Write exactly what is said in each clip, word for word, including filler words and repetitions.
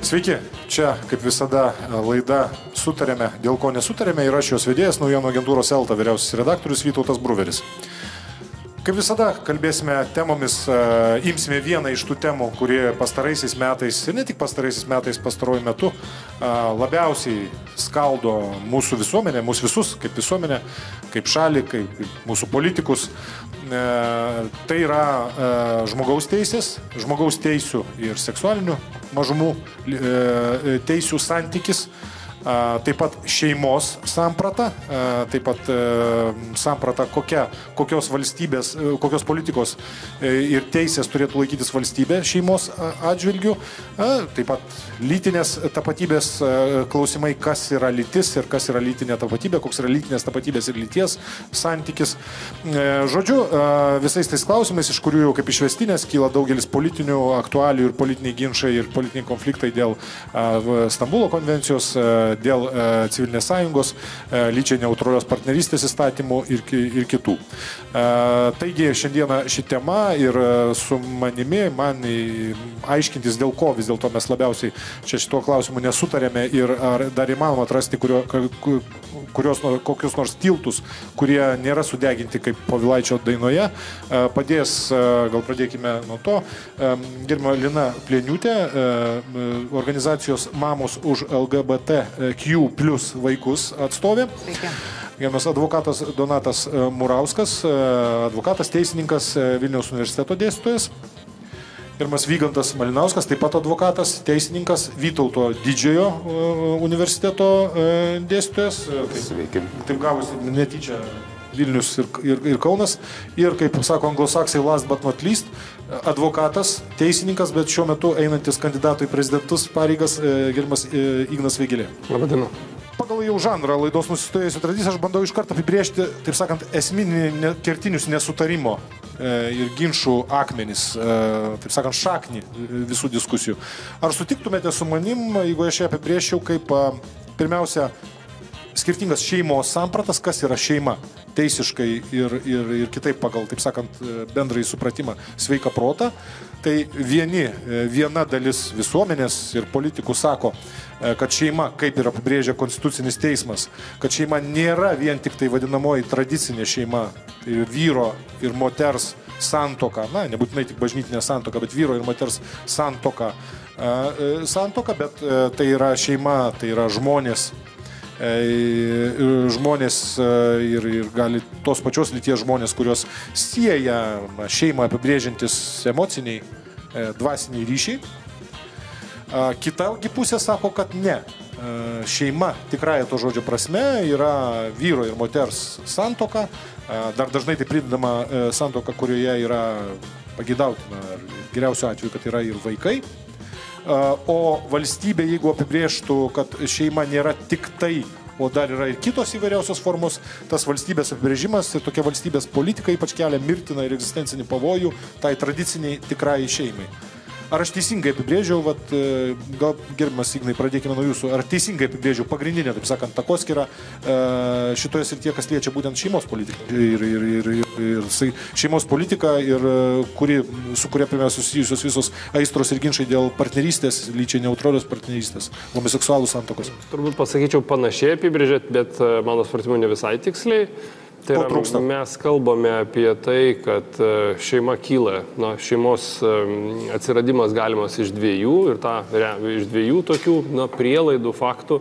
Sveiki, čia kaip visada laida Sutarėme, dėl ko nesutarėme, ir aš jos vedėjas, naujienų agentūros Elta vyriausias redaktorius Vytautas Bruveris. Kaip visada kalbėsime temomis, imsime vieną iš tų temų, kurie pastaraisiais metais, ir ne tik pastaraisiais metais, pastaruoju metu, labiausiai skaldo mūsų visuomenę, mūsų visus kaip visuomenę, kaip šalį, kaip mūsų politikus. Tai yra žmogaus teisės, žmogaus teisių ir seksualinių mažumų teisių santykis, taip pat šeimos samprata, taip pat samprata, kokia, kokios valstybės, kokios politikos ir teisės turėtų laikytis valstybė šeimos atžvilgių, taip pat lytinės tapatybės klausimai, kas yra lytis ir kas yra lytinė tapatybė, koks yra lytinės tapatybės ir lyties santykis. Žodžiu, visais tais klausimais, iš kurių jau kaip išvestinės kyla daugelis politinių aktualių ir politiniai ginčai ir politiniai konfliktai dėl Stambulo konvencijos, dėl civilinės sąjungos, lyčiai neutralios partnerystės įstatymų ir, ir kitų. Taigi šiandieną ši tema ir su manimi, man aiškintis, dėl ko vis dėlto mes labiausiai čia šituo klausimu nesutarėme ir ar dar įmanoma atrasti kurio, kurios, kokius nors tiltus, kurie nėra sudeginti kaip Povilaičio dainoje, padės, gal pradėkime nuo to, gerbiama Lina Plieniūtė, organizacijos Mamos už L G B T Q plus vaikus atstovė. Sveiki. Gerbiamas advokatas Donatas Murauskas, advokatas, teisininkas, Vilniaus universiteto dėstytojas. Gerbiamas Vygantas Malinauskas, taip pat advokatas, teisininkas, Vytauto Didžiojo universiteto dėstytojas. Sveiki. Taip gavosi netyčia Vilnius ir, ir, ir Kaunas. Ir, kaip sako anglosaksai, last but not least, advokatas, teisininkas, bet šiuo metu einantis kandidatų į prezidentus pareigas, gerbiamas Ignas Vėgėlė. Labadiena. Pagal jau žanrą laidos nusistovėjusią tradiciją aš bandau iš karto apibrėžti, taip sakant, esminį ne, kertinius nesutarimo e, ir ginčų akmenis, e, taip sakant, šaknį visų diskusijų. Ar sutiktumėte su manim, jeigu aš ją apibrėžčiau kaip a, pirmiausia skirtingas šeimos sampratas, kas yra šeima teisiškai ir, ir, ir kitaip pagal, taip sakant, bendrąjį supratimą sveiką protą. Tai vieni, viena dalis visuomenės ir politikų sako, kad šeima, kaip ir apibrėžia Konstitucinis teismas, kad šeima nėra vien tik tai vadinamoji tradicinė šeima, tai vyro ir moters santuoka, na, nebūtinai tik bažnytinė santuoka, bet vyro ir moters santuoka, santuoka, bet tai yra šeima, tai yra žmonės, žmonės ir, ir gali tos pačios lyties žmonės, kurios sieja šeimą apibrėžiantis emociniai, dvasiniai ryšiai. Kita pusė sako, kad ne. Šeima tikrąja to žodžio prasme yra vyro ir moters santuoka, dar dažnai tai pridedama santuoka, kurioje yra pageidautina, geriausiu atveju, kad yra ir vaikai. O valstybė, jeigu apibrėžtų, kad šeima nėra tik tai, o dar yra ir kitos įvairiausios formos, tas valstybės apibrėžimas ir tokia valstybės politika ypač kelia mirtiną ir egzistencinį pavojų tai tradiciniai tikrai šeimai. Ar aš teisingai apibrėžiau, vat, gal gerbiamas Ignai, pradėkime nuo jūsų, ar teisingai apibrėžiau pagrindinę, taip sakant, takoskyrą šitoje srityje, kas liečia būtent šeimos politiką ir, ir, ir, ir, ir šeimos politiką, ir kuri, su kuria pirmiausia susijusios visos aistros ir ginčai dėl partnerystės, lyčiai neutralios partnerystės, homoseksualų santokos? Turbūt pasakyčiau panašiai apibrėžėt, bet mano supratimu ne visai tiksliai. Tai yra, mes kalbame apie tai, kad šeima kyla, na, šeimos atsiradimas galimas iš dviejų ir ta, iš dviejų tokių na, prielaidų, faktų.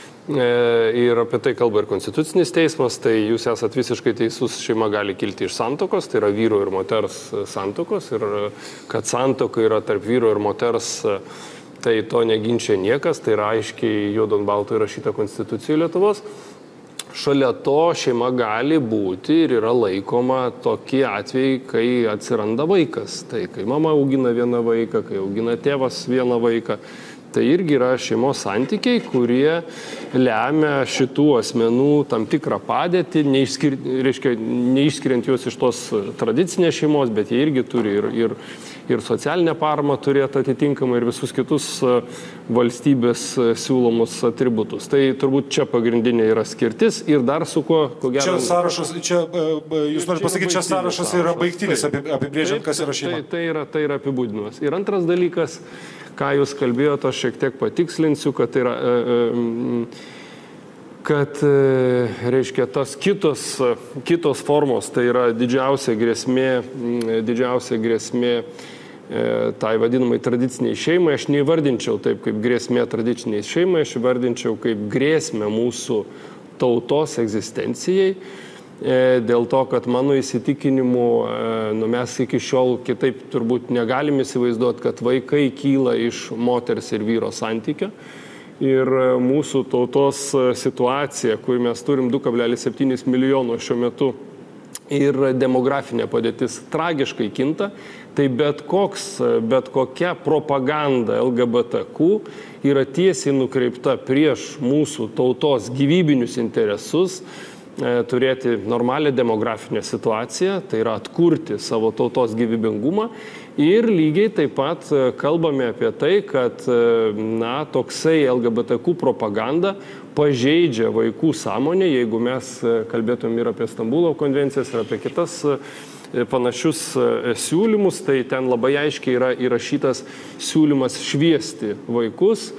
Ir apie tai kalba ir Konstitucinis teismas, tai jūs esat visiškai teisus, šeima gali kilti iš santokos, tai yra vyro ir moters santokos, ir kad santoka yra tarp vyro ir moters, tai to neginčia niekas, tai yra aiškiai juodo ant balto įrašyta Konstitucijoje Lietuvos. Šalia to šeima gali būti ir yra laikoma tokie atvejai, kai atsiranda vaikas. Tai kai mama augina vieną vaiką, kai augina tėvas vieną vaiką. Tai irgi yra šeimos santykiai, kurie lemia šitų asmenų tam tikrą padėtį, neišskir, reiškia, neišskiriant juos iš tos tradicinės šeimos, bet jie irgi turi ir, ir, ir socialinę paramą turėti atitinkamai ir visus kitus valstybės siūlomus atributus. Tai turbūt čia pagrindinė yra skirtis ir dar su kuo, ko gero... Čia sąrašas, čia, jūs norite pasakyti, čia sąrašas yra baigtinis, apibrėžiant, kas yra šeima. Tai, tai, yra, tai yra apibūdinimas. Ir antras dalykas, ką jūs kalbėjote, aš šiek tiek patikslinsiu, kad tai yra, kad, reiškia, tas kitos, kitos formos, tai yra didžiausia grėsmė, didžiausia grėsmė tai vadinamai tradiciniai šeimai. Aš neįvardinčiau taip kaip grėsmė tradiciniai šeimai, aš įvardinčiau kaip grėsmę mūsų tautos egzistencijai. Dėl to, kad mano įsitikinimu, nu, mes iki šiol kitaip turbūt negalim įsivaizduoti, kad vaikai kyla iš moters ir vyro santykio. Ir mūsų tautos situacija, kur mes turim du kablelis septyni milijono šiuo metu ir demografinė padėtis tragiškai kinta, tai bet, koks, bet kokia propaganda L G B T Q yra tiesiai nukreipta prieš mūsų tautos gyvybinius interesus, turėti normalią demografinę situaciją, tai yra atkurti savo tautos gyvybingumą. Ir lygiai taip pat kalbame apie tai, kad na, toksai L G B T Q propaganda pažeidžia vaikų sąmonę, jeigu mes kalbėtum ir apie Stambulo konvencijas, ir apie kitas panašius siūlymus, tai ten labai aiškiai yra įrašytas siūlymas šviesti vaikus,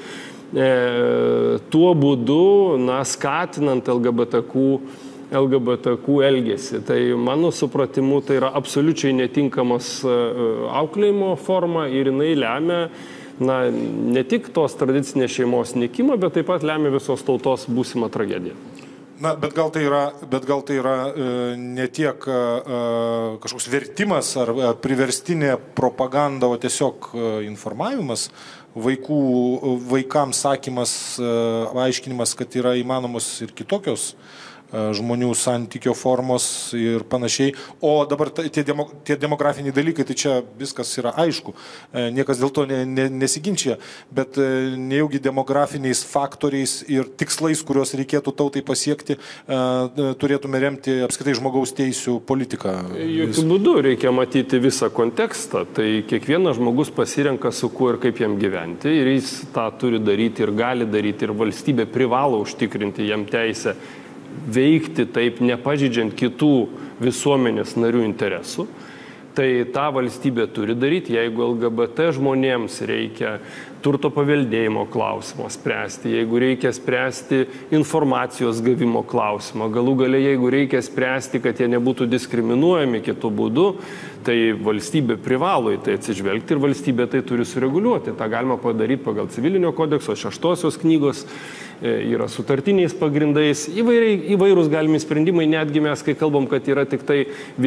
e, tuo būdu, na, skatinant L G B T Q L G B T Q elgesį. Tai mano supratimu tai yra absoliučiai netinkamas auklėjimo forma ir jinai lemia, na, ne tik tos tradicinės šeimos nykimą, bet taip pat lemia visos tautos būsimą tragediją. Na, bet gal tai yra, bet gal tai yra e, ne tiek e, kažkoks vertimas ar e, priverstinė propaganda, o tiesiog e, informavimas, vaikų, vaikams sakymas, e, aiškinimas, kad yra įmanomos ir kitokios žmonių santykio formos ir panašiai. O dabar tie, demo, tie demografiniai dalykai, tai čia viskas yra aišku. Niekas dėl to ne, ne, nesiginčia, bet nejaugi demografiniais faktoriais ir tikslais, kuriuos reikėtų tautai pasiekti, turėtume remti apskritai žmogaus teisių politiką. Jokių būdų reikia matyti visą kontekstą. Tai kiekvienas žmogus pasirenka, su kuo ir kaip jam gyventi, ir jis tą turi daryti ir gali daryti, ir valstybė privalo užtikrinti jam teisę veikti taip, nepažydžiant kitų visuomenės narių interesų. Tai tą valstybė turi daryti, jeigu L G B T žmonėms reikia turto paveldėjimo klausimą spręsti, jeigu reikia spręsti informacijos gavimo klausimą, galų gale jeigu reikia spręsti, kad jie nebūtų diskriminuojami kitų būdų, tai valstybė privalo į tai atsižvelgti ir valstybė tai turi sureguliuoti. Ta galima padaryti pagal civilinio kodekso šeštosios knygos, yra sutartiniais pagrindais, įvairiai, įvairūs galimi sprendimai, netgi mes, kai kalbam, kad yra tik tai,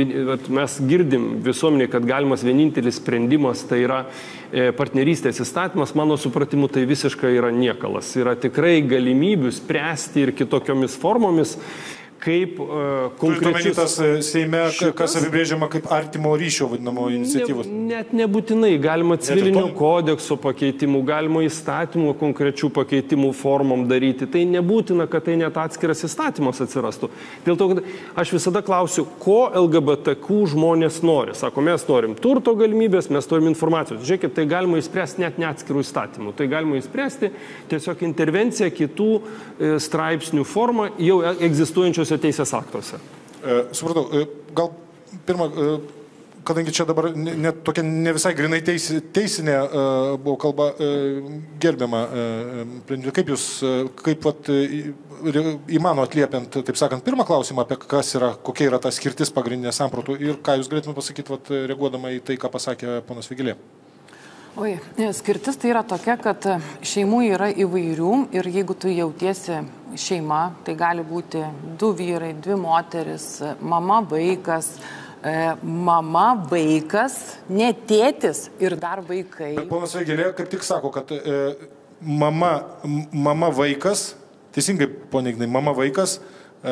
mes girdim visuomenė, kad galimas vienintelis sprendimas, tai yra partnerystės įstatymas, mano supratimu, tai visiškai yra niekalas. Yra tikrai galimybių spręsti ir kitokiomis formomis, kaip uh, konkrečius... Tas Seime, kas apibrėžiama kaip artimo ryšio vadinamo iniciatyvos? Ne, net nebūtinai. Galima civilinio kodekso pakeitimų, galima įstatymų konkrečių pakeitimų formom daryti. Tai nebūtina, kad tai net atskiras įstatymas atsirastų. Dėl to, kad aš visada klausiu, ko L G B T Q žmonės nori. Sako, mes norim turto galimybės, mes norim informacijos. Žiūrėkit, tai galima įspręsti net ne atskirų įstatymų. Tai galima įspręsti tiesiog intervenciją kitų e, straipsnių formą jau egzistuojančios teisės aktuose. E, supratau, e, gal pirmą, e, kadangi čia dabar ne, ne, tokia ne visai grinai teis, teisinė e, buvo kalba e, gerbiama, e, kaip jūs, e, kaip vat, e, įmano atliepiant, taip sakant, pirmą klausimą apie kas yra, kokia yra ta skirtis pagrindinė sampratų ir ką jūs galėtume pasakyti, vat, reaguodama į tai, ką pasakė ponas Vėgėlė. Oi, skirtis tai yra tokia, kad šeimų yra įvairių ir jeigu tu jautiesi šeima, tai gali būti du vyrai, dvi moteris, mama, vaikas, e, mama, vaikas, ne tėtis ir dar vaikai. Bet ponas Vėgėlė kaip tik sako, kad e, mama, mama, vaikas, teisingai, ponia Ignai, mama, vaikas, e,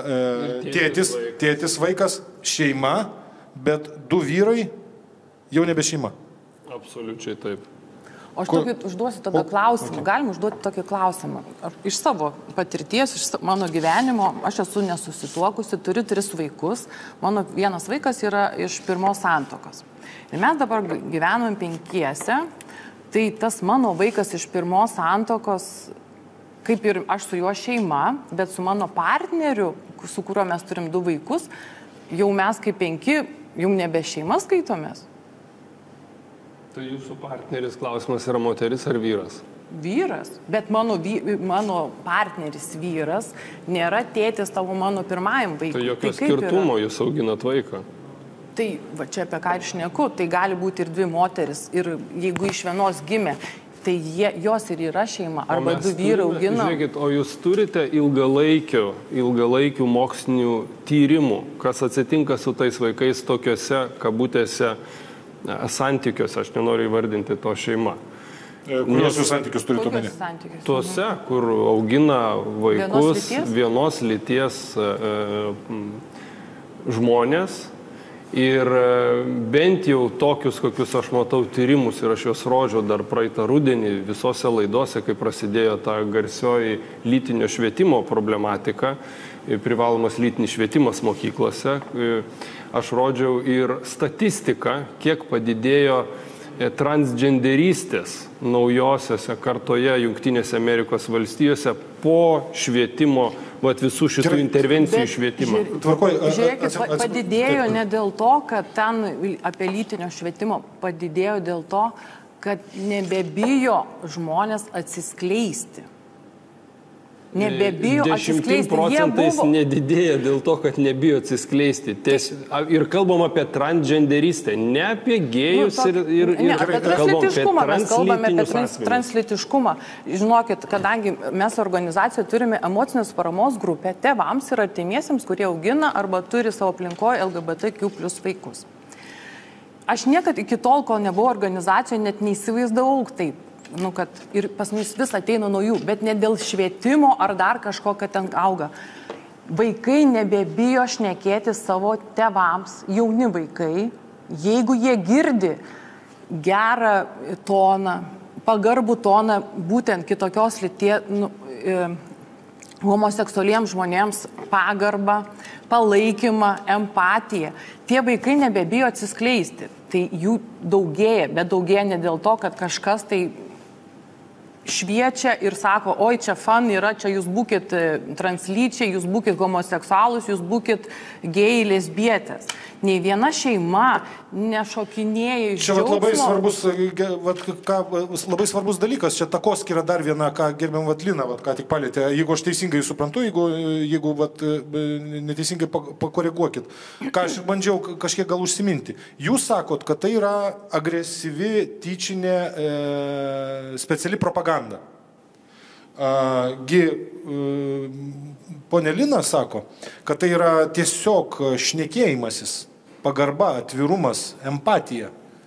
e, tėtis, tėtis, vaikas, šeima, bet du vyrai jau nebe šeima. Absoliučiai taip. O aš tokį užduosiu tada klausimą. Okay. Galim užduoti tokį klausimą. Iš savo patirties, iš mano gyvenimo, aš esu nesusituokusi, turiu tris vaikus. Mano vienas vaikas yra iš pirmos santokos. Ir mes dabar gyvenam penkiese. Tai tas mano vaikas iš pirmos santokos, kaip ir aš su juo šeima, bet su mano partneriu, su kuriuo mes turim du vaikus, jau mes kaip penki, jau nebe šeima skaitomės. Tai jūsų partneris klausimas yra moteris ar vyras? Vyras, bet mano, vy, mano partneris vyras nėra tėtis tavo mano pirmajam vaikui. Tai jokio tai skirtumo yra? Jūs auginat vaiką. Tai va čia apie ką ir šneku, tai gali būti ir dvi moteris ir jeigu iš vienos gimė, tai jie, jos ir yra šeima, arba du vyrai augina. Žiūrėkit, o jūs turite ilgalaikių, ilgalaikių mokslinių tyrimų, kas atsitinka su tais vaikais tokiuose kabutėse santykiuose, aš nenoriu įvardinti to šeima. Kurios jūs santykius turite omeny? Tuose, kur augina vaikus vienos lyties, vienos lyties e, žmonės ir bent jau tokius, kokius aš matau tyrimus ir aš juos rodžiau dar praeitą rudenį visose laidose, kai prasidėjo ta garsioji lytinio švietimo problematika, privalomas lytinis švietimas mokyklose. Aš rodžiau ir statistiką, kiek padidėjo transgenderystės naujosiose kartoje Jungtinėse Amerikos valstijose po švietimo, vat visų šitų Gerai, intervencijų švietimą. Žiūrėkit, padidėjo ne dėl to, kad ten apie lytinio švietimo padidėjo dėl to, kad nebebijo žmonės atsiskleisti. Nebebijo atsiskleisti. dešimtim procentais buvo... nedidėja dėl to, kad nebijo atsiskleisti. Ties... Ir kalbam apie transgenderistę, ne apie gėjus nu, to... ir, ir, ne, ir apie translitiškumą. Mes kalbame apie trans, translitiškumą. Žinokit, kadangi mes organizacijoje turime emocinės paramos grupę tėvams ir artimiesiems, kurie augina arba turi savo aplinkoje L G B T Q plus vaikus. Aš niekad iki tol, kol nebuvau organizacijoje, net neįsivaizdavau taip. Nu, kad ir pas mus vis ateina naujų, bet ne dėl švietimo ar dar kažko, kad ten auga. Vaikai nebebijo šnekėti savo tėvams, jauni vaikai, jeigu jie girdi gerą toną, pagarbų toną, būtent kitokios lyties, nu, e, homoseksualiems žmonėms pagarbą, palaikymą, empatiją. Tie vaikai nebebijo atsiskleisti. Tai jų daugėja, bet daugėja ne dėl to, kad kažkas tai šviečia ir sako, oi, čia fan yra, čia jūs būkit translyčiai, jūs būkit homoseksualus, jūs būkit gėjai, lesbietės. Nei viena šeima nešokinėja iš džiaugsmo. Čia labai svarbus, vat, ką, labai svarbus dalykas, čia takoskyra dar viena, ką gerbiam vat Lina, vat, ką tik palėtė. Jeigu aš teisingai suprantu, jeigu, jeigu vat, neteisingai pakoreguokit. Ką aš bandžiau kažkiek gal užsiminti. Jūs sakot, kad tai yra agresyvi, tyčinė, e, speciali propaganda. A, gi, e, ponė Lina sako, kad tai yra tiesiog šnekėjimasis, pagarba, atvirumas, empatija.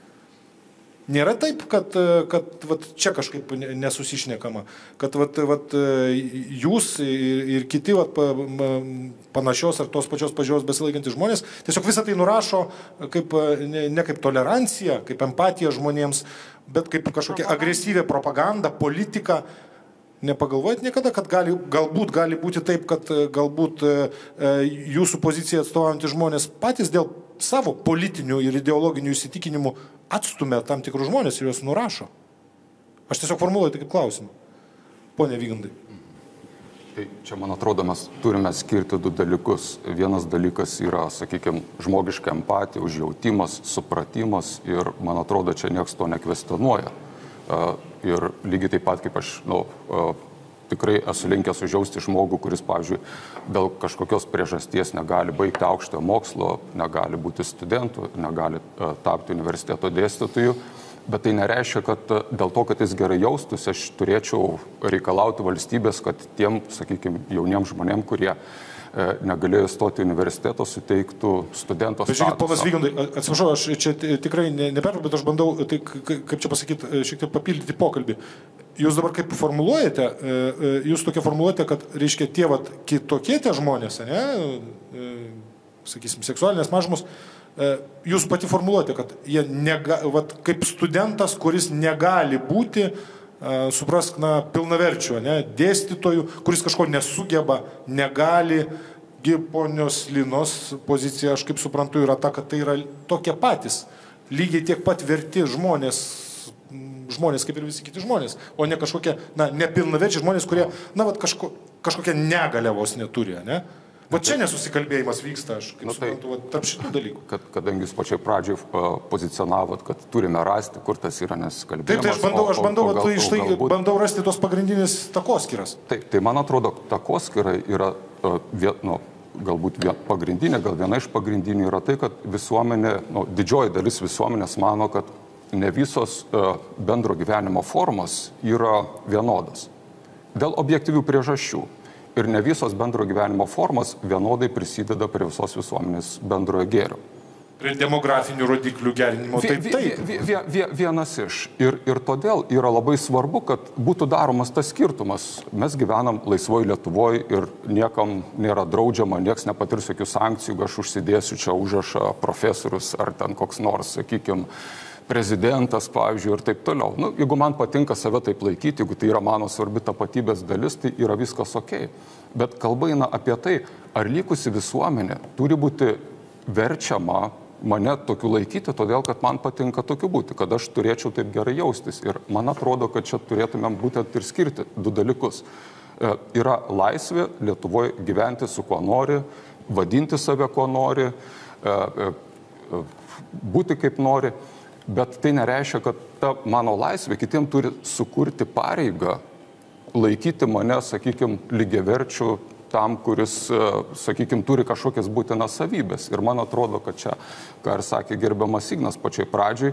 Nėra taip, kad, kad vat, čia kažkaip nesusišnekama, kad vat, vat, jūs ir, ir kiti vat, panašios ar tos pačios pažiūros besilaikantys žmonės tiesiog visą tai nurašo kaip, ne, ne kaip tolerancija, kaip empatija žmonėms, bet kaip kažkokia agresyvė propaganda, politika. Nepagalvojat niekada, kad gali, galbūt gali būti taip, kad galbūt e, jūsų poziciją atstovaujantys žmonės patys dėl savo politinių ir ideologinių įsitikinimų atstumia tam tikrus žmonės ir juos nurašo? Aš tiesiog formuluoju tai kaip klausimą. Pone Vygandai. Tai čia, man atrodo, mes turime skirti du dalykus. Vienas dalykas yra, sakykime, žmogiška empatija, užjautimas, supratimas ir, man atrodo, čia niekas to nekvestionuoja. Uh, ir lygiai taip pat, kaip aš nu, uh, tikrai esu linkęs užjausti žmogų, kuris, pavyzdžiui, dėl kažkokios priežasties negali baigti aukštojo mokslo, negali būti studentu, negali uh, tapti universiteto dėstytoju, bet tai nereiškia, kad uh, dėl to, kad jis gerai jaustųsi, aš turėčiau reikalauti valstybės, kad tiem, sakykime, jauniems žmonėm, kurie negalėjo stoti universiteto, suteiktų studento statusą. Žiūrėkit, ponas Vygandai, atsiprašau, aš čia tikrai neperdu, bet aš bandau, tai, kaip čia pasakyti, šiek tiek papildyti pokalbį. Jūs dabar kaip formuluojate, jūs tokia formuluojate, kad, reiškia, tie vat, kitokie tie žmonės, ne, sakysim, seksualinės mažumos, jūs pati formuluojate, kad jie nega, vat, kaip studentas, kuris negali būti suprask, na, pilnaverčių, ne, dėstytojų, kuris kažko nesugeba, negali. Ponios Linos pozicija, aš kaip suprantu, yra ta, kad tai yra tokie patys, lygiai tiek pat verti žmonės, žmonės kaip ir visi kiti žmonės, o ne kažkokie, na, nepilnaverčiai žmonės, kurie, na, vat, kažko, kažkokią negalę vos neturi, ne? Va čia nesusikalbėjimas vyksta, aš kaip nu, tai, suprantu, va, tarp šitų dalykų. Kad, kadangi jūs pačiai pradžiai uh, pozicionavot, kad turime rasti, kur tas yra nesusikalbėjimas. Taip, tai aš bandau, aš bandau, o, o, o, gal, tai, štai, galbūt... bandau rasti tos pagrindinis takoskiras. Taip, tai man atrodo, takoskira yra uh, vien, nu, galbūt vien, pagrindinė, gal viena iš pagrindinių yra tai, kad visuomenė, nu, didžioji dalis visuomenės mano, kad ne visos uh, bendro gyvenimo formos yra vienodos. Dėl objektyvių priežasčių. Ir ne visos bendro gyvenimo formos vienodai prisideda prie visos visuomenės bendrojo gėrio. Prie demografinių rodiklių gerinimo, taip, taip. Vie, vie, vie, vienas iš. Ir, ir todėl yra labai svarbu, kad būtų daromas tas skirtumas. Mes gyvenam laisvoje Lietuvoje ir niekam nėra draudžiama, nieks nepatirs jokių sankcijų, aš užsidėsiu čia užrašą profesorius ar ten koks nors, sakykime, prezidentas, pavyzdžiui, ir taip toliau. Nu, jeigu man patinka save taip laikyti, jeigu tai yra mano svarbi tapatybės dalis, tai yra viskas ok. Bet kalba eina apie tai, ar likusi visuomenė turi būti verčiama mane tokiu laikyti, todėl, kad man patinka tokiu būti, kad aš turėčiau taip gerai jaustis. Ir man atrodo, kad čia turėtumėm būtent ir skirti du dalykus. E, yra laisvė Lietuvoje gyventi su kuo nori, vadinti save kuo nori, e, e, būti kaip nori. Bet tai nereiškia, kad ta mano laisvė kitiems turi sukurti pareigą laikyti mane, sakykime, lygiaverčių tam, kuris, sakykime, turi kažkokias būtinas savybės. Ir man atrodo, kad čia, ką ir sakė gerbiamas Ignas pačiai pradžiai,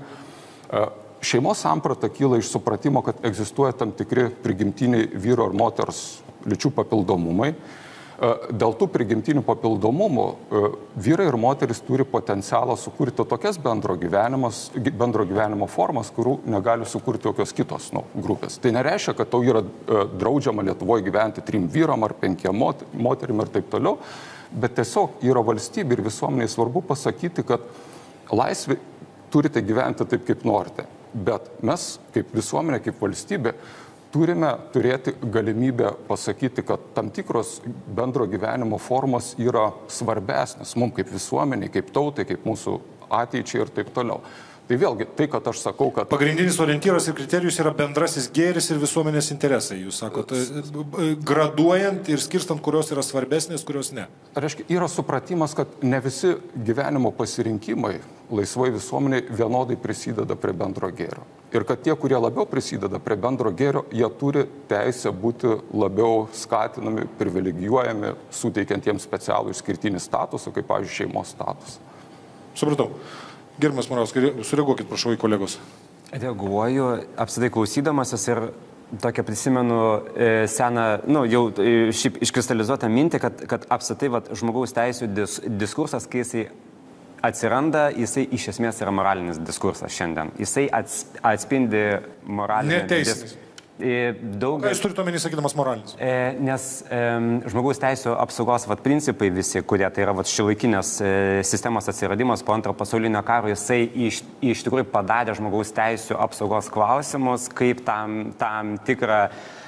šeimos samprata kyla iš supratimo, kad egzistuoja tam tikri prigimtiniai vyro ir moters lyčių papildomumai. Dėl tų prigimtinių papildomumų vyrai ir moteris turi potencialą sukurti tokias bendro, bendro gyvenimo formas, kurių negali sukurti jokios kitos nu, grupės. Tai nereiškia, kad tau yra draudžiama Lietuvoje gyventi trim vyram ar penkiem moterim ir taip toliau, bet tiesiog yra valstybė ir visuomeniai svarbu pasakyti, kad laisvė turite gyventi taip, kaip norite. Bet mes, kaip visuomenė, kaip valstybė, turime turėti galimybę pasakyti, kad tam tikros bendro gyvenimo formos yra svarbesnės mums kaip visuomeniai, kaip tautai, kaip mūsų ateičiai ir taip toliau. Tai vėlgi, tai, kad aš sakau, kad... Pagrindinis orientyras ir kriterijus yra bendrasis gėris ir visuomenės interesai. Jūs sakote, graduojant ir skirstant, kurios yra svarbesnės, kurios ne. Reiškia, yra supratimas, kad ne visi gyvenimo pasirinkimai laisvai visuomeniai vienodai prisideda prie bendro gėrio. Ir kad tie, kurie labiau prisideda prie bendro gėrio, jie turi teisę būti labiau skatinami, privilegijuojami, suteikiant jiems specialų išskirtinį statusą, kaip, pavyzdžiui, šeimos statusą. Supratau. Gerbiamas Morauskai, sureaguokit, prašau, į kolegos. Reaguoju, apsidai klausydamasis ir tokia prisimenu e, seną, nu, jau e, šiaip iškristalizuotą mintį, kad, kad apsidai vat, žmogaus teisų dis, diskursas, kai jisai atsiranda, jisai iš esmės yra moralinis diskursas šiandien. Jisai ats, atspindi moralinį... Neteisinis. Daug... Ką jūs turite omeny, sakydamas moralinis? E, nes e, žmogaus teisų apsaugos vat, principai visi, kurie tai yra vat, šiuolaikinės e, sistemos atsiradimas po antro pasaulinio karo, jisai iš, iš tikrųjų padarė žmogaus teisų apsaugos klausimus kaip tam, tam tikrą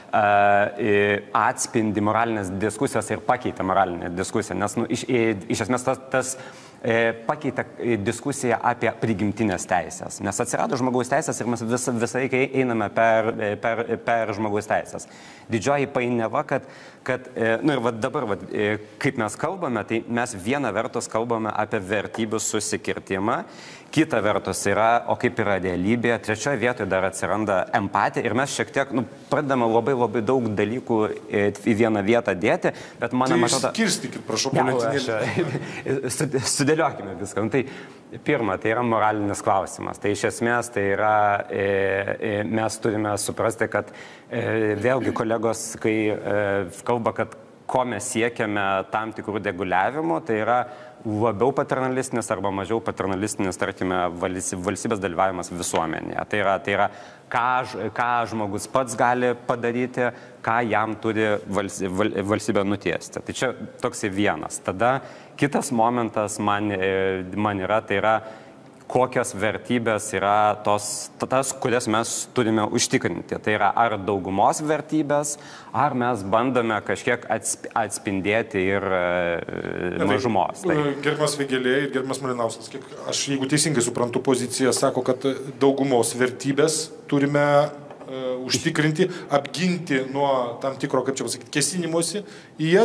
e, atspindi moralinės diskusijos ir pakeitė moralinę diskusiją. Nes nu, iš, iš esmės tas... tas pakeitė diskusiją apie prigimtinės teisės. Nes atsirado žmogaus teisės ir mes vis, visai einame per, per, per žmogaus teisės. Didžioji painiava, kad, kad nu ir va dabar, va, kaip mes kalbame, tai mes viena vertus kalbame apie vertybių susikirtimą, kita vertus yra, o kaip yra realybė, trečioje vietoje dar atsiranda empatija ir mes šiek tiek nu, pradedame labai labai daug dalykų į vieną vietą dėti, bet man tai atrodo... Skirstykit, prašau, politinį. Sudėliokime viską. Tai pirma, tai yra moralinis klausimas. Tai iš esmės tai yra, e, e, mes turime suprasti, kad e, vėlgi kolegos, kai e, kalba, kad ko mes siekiame tam tikrų reguliavimų, tai yra labiau paternalistinis arba mažiau paternalistinis, tarkime, valstybės dalyvavimas visuomenėje. Tai yra, tai yra ką, ką žmogus pats gali padaryti, ką jam turi valstybė nutiesti. Tai čia toks vienas. Tada kitas momentas man, man yra, tai yra kokios vertybės yra tos, tas, kurias mes turime užtikrinti. Tai yra ar daugumos vertybės, ar mes bandome kažkiek atspindėti ir e, mažumos. Tai... Gerbiamas Vėgėlė ir gerbiamas Malinauskas, kiek aš, jeigu teisingai suprantu poziciją, sako, kad daugumos vertybės turime e, užtikrinti, apginti nuo tam tikro, kaip čia pasakyti, kėsinimuose į jas,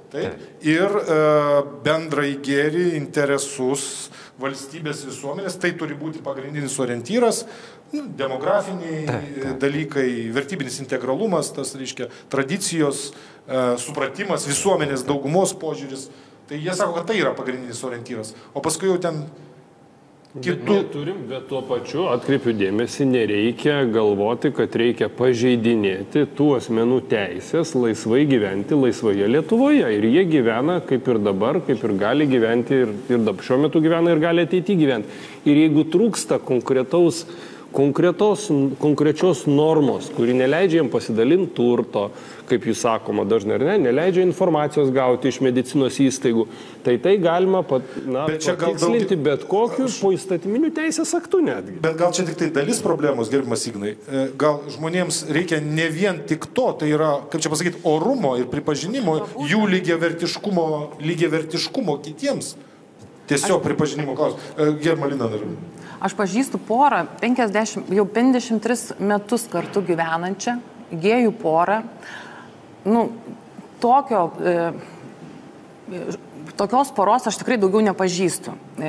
taip. Ir e, bendrai gėrį, interesus, valstybės visuomenės, tai turi būti pagrindinis orientyras, nu, demografiniai taip, taip. dalykai, vertybinis integralumas, tas reiškia tradicijos, e, supratimas, visuomenės daugumos požiūris. Tai jie sako, kad tai yra pagrindinis orientyras. O paskui jau ten kitų... Bet, turim, bet tuo pačiu, atkreipiu dėmesį, nereikia galvoti, kad reikia pažeidinėti tų asmenų teisės laisvai gyventi laisvoje Lietuvoje. Ir jie gyvena kaip ir dabar, kaip ir gali gyventi, ir, ir šiuo metu gyvena ir gali ateity gyventi. Ir jeigu trūksta konkretaus Konkretos, konkrečios normos, kuri neleidžia jiems pasidalinti turto, kaip jūs sakoma dažnai, ar ne, neleidžia informacijos gauti iš medicinos įstaigų, tai tai galima pat, na, patikslinti daug... bet kokiu po įstatyminiu teisės aktu netgi. Bet gal čia tik tai dalis problemos, gerbiamas Ignai, gal žmonėms reikia ne vien tik to, tai yra, kaip čia pasakyti, orumo ir pripažinimo, jų lygiavertiškumo, lygiavertiškumo kitiems. Tiesiog pripažinimo klausimas. Gerbiama Lina dar. Aš pažįstu porą, penkiasdešimt, jau penkiasdešimt tris metus kartu gyvenančią, gėjų porą. Nu, tokio, e, tokios poros aš tikrai daugiau nepažįstu. E,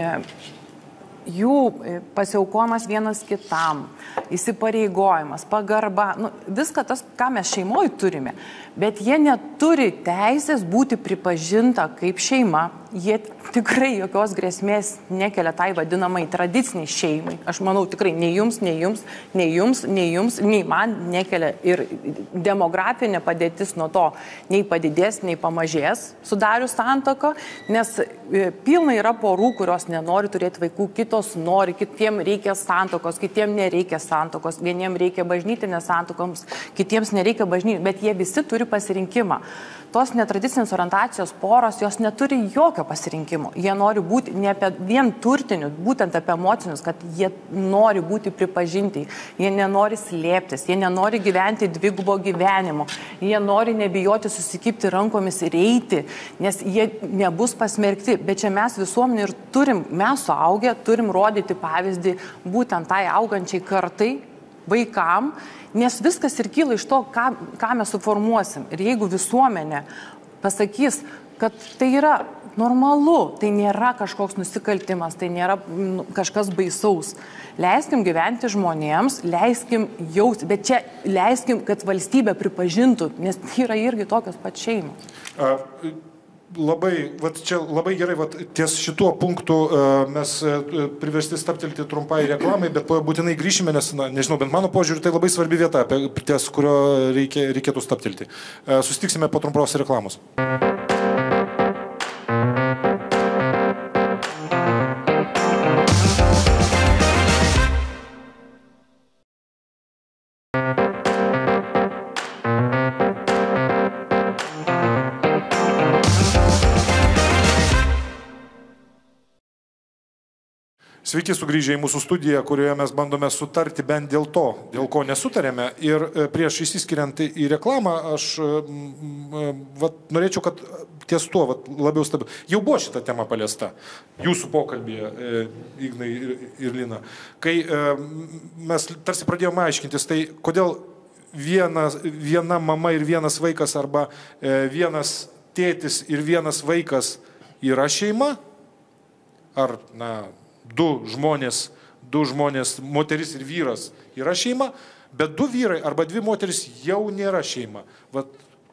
jų pasiaukojimas vienas kitam, įsipareigojimas, pagarba, nu, viską tas, ką mes šeimoje turime, bet jie neturi teisės būti pripažinta kaip šeima. Jie tikrai jokios grėsmės nekelia tai vadinamai tradiciniai šeimai. Aš manau, tikrai nei jums, nei jums, nei jums, nei jums, nei man nekelia. Ir demografinė padėtis nuo to nei padidės, nei pamažės sudarius santuoką, nes pilna yra porų, kurios nenori turėti vaikų, kitos nori, kitiem reikia santuokos, kitiem nereikia santuokos, vieniem reikia bažnytinės santuokoms, kitiems nereikia bažnytinės, bet jie visi turi pasirinkimą. Tos netradicinės orientacijos poros, jos neturi jokio pasirinkimo. Jie nori būti ne apie vien turtinius, būtent apie emocinius, kad jie nori būti pripažinti, jie nenori slėptis, jie nenori gyventi dvigubo gyvenimo, jie nori nebijoti susikipti rankomis ir eiti, nes jie nebus pasmerkti. Bet čia mes visuomenė ir turim, mes suaugę, turim rodyti pavyzdį būtent tai augančiai kartai, vaikam, nes viskas ir kyla iš to, ką, ką mes suformuosim. Ir jeigu visuomenė pasakys, kad tai yra normalu, tai nėra kažkoks nusikaltimas, tai nėra kažkas baisaus. Leiskim gyventi žmonėms, leiskim jausti, bet čia leiskim, kad valstybė pripažintų, nes tai yra irgi tokios pat šeimos. A, Labai, vat čia labai gerai, vat ties šituo punktu uh, mes uh, priversti staptelti trumpai reklamai, bet būtinai grįšime, nes, na, nežinau, bent mano požiūrį, tai labai svarbi vieta, apie, ties kurio reikia, reikėtų staptelti. Uh, susitiksime po trumpos reklamos. Sveiki sugrįžę į mūsų studiją, kurioje mes bandome sutarti bent dėl to, dėl ko nesutarėme. Ir prieš įsiskiriant į reklamą, aš vat, norėčiau, kad ties tuo vat, labiau stabilu. Jau buvo šita tema paliesta, jūsų pokalbėje, Ignai ir, ir Lina. Kai mes tarsi pradėjome aiškintis, tai kodėl viena, viena mama ir vienas vaikas arba vienas tėtis ir vienas vaikas yra šeima? Ar, na... Du žmonės, du žmonės, moteris ir vyras yra šeima, bet du vyrai arba dvi moteris jau nėra šeima. Vat,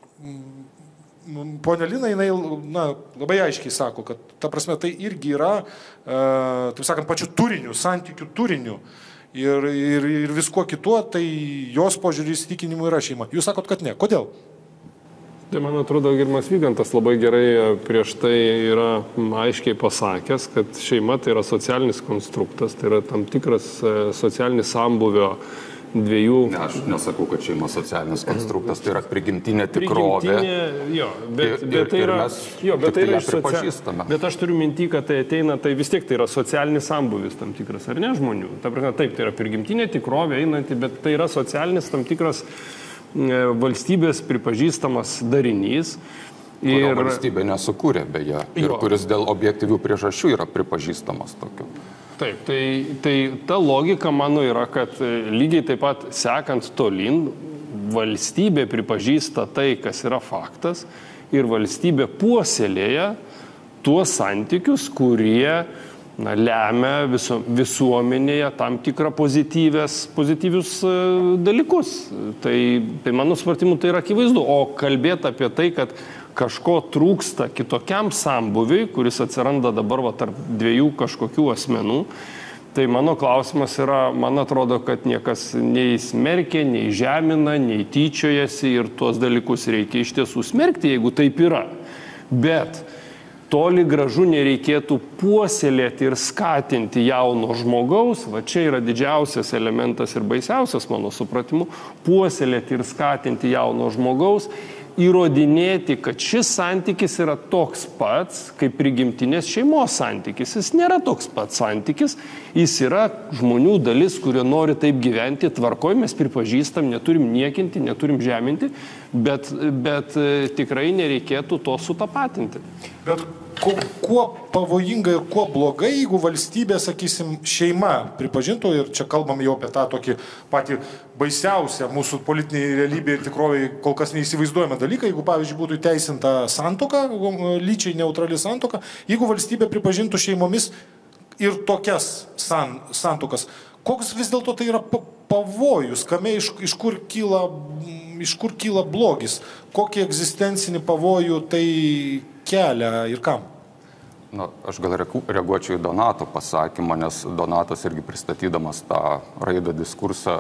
ponia Lina, jinai na, labai aiškiai sako, kad ta prasme tai irgi yra, e, taip sakant, pačių turinių, santykių turinių ir, ir, ir visko kituo, tai jos požiūrį įsitikinimų yra šeima. Jūs sakot, kad ne. Kodėl? Tai man atrodo, gerbiamas Vygantas labai gerai prieš tai yra aiškiai pasakęs, kad šeima tai yra socialinis konstruktas, tai yra tam tikras socialinis sambuvio dviejų... Ne, aš nesakau, kad šeima socialinis konstruktas, tai yra prigimtinė tikrovė. Prigimtinė, jo, bet, ir, bet tai yra... mes jo, bet tai yra pripažįstame. Bet aš turiu minty, kad tai ateina, tai vis tiek tai yra socialinis sambuvis tam tikras, ar ne žmonių? Ta prasme, taip, tai yra prigimtinė tikrovė einanti, bet tai yra socialinis tam tikras valstybės pripažįstamas darinys. Ir valstybė nesukūrė beje, ir jo. Kuris dėl objektyvių priežasčių yra pripažįstamas tokiu. Taip, tai, tai ta logika mano yra, kad lygiai taip pat sekant tolyn, valstybė pripažįsta tai, kas yra faktas, ir valstybė puoselėja tuos santykius, kurie na, lemia viso, visuomenėje tam tikrą pozityvius dalykus. Tai, tai mano supratimu tai yra akivaizdu. O kalbėti apie tai, kad kažko trūksta kitokiam sambuviui, kuris atsiranda dabar va, tarp dviejų kažkokių asmenų, tai mano klausimas yra, man atrodo, kad niekas nei smerkia, nei žemina, nei tyčiojasi ir tuos dalykus reikia iš tiesų smerkti, jeigu taip yra. Bet toli gražu nereikėtų puoselėti ir skatinti jauno žmogaus, va čia yra didžiausias elementas ir baisiausias mano supratimu, puoselėti ir skatinti jauno žmogaus, įrodinėti, kad šis santykis yra toks pats, kaip prigimtinės šeimos santykis. Jis nėra toks pats santykis, jis yra žmonių dalis, kurie nori taip gyventi, tvarkoj, mes pripažįstam, neturim niekinti, neturim žeminti, bet, bet tikrai nereikėtų to sutapatinti. Bet kuo, kuo pavojinga ir kuo blogai, jeigu valstybė, sakysim, šeima pripažintų, ir čia kalbam jau apie tą tokį patį baisiausią mūsų politinėje realybėje ir tikrovėje kol kas neįsivaizduojamą dalyką, jeigu, pavyzdžiui, būtų įteisinta santuoka, lyčiai neutrali santuoka, jeigu valstybė pripažintų šeimomis ir tokias san, santuokas, koks vis dėlto tai yra pavojus, kame iš, iš, kur kyla, iš kur kyla blogis, kokį egzistencinį pavojų tai kelia ir kam? Na, aš gal reaguočiau į Donato pasakymą, nes Donatas irgi pristatydamas tą raidą diskursą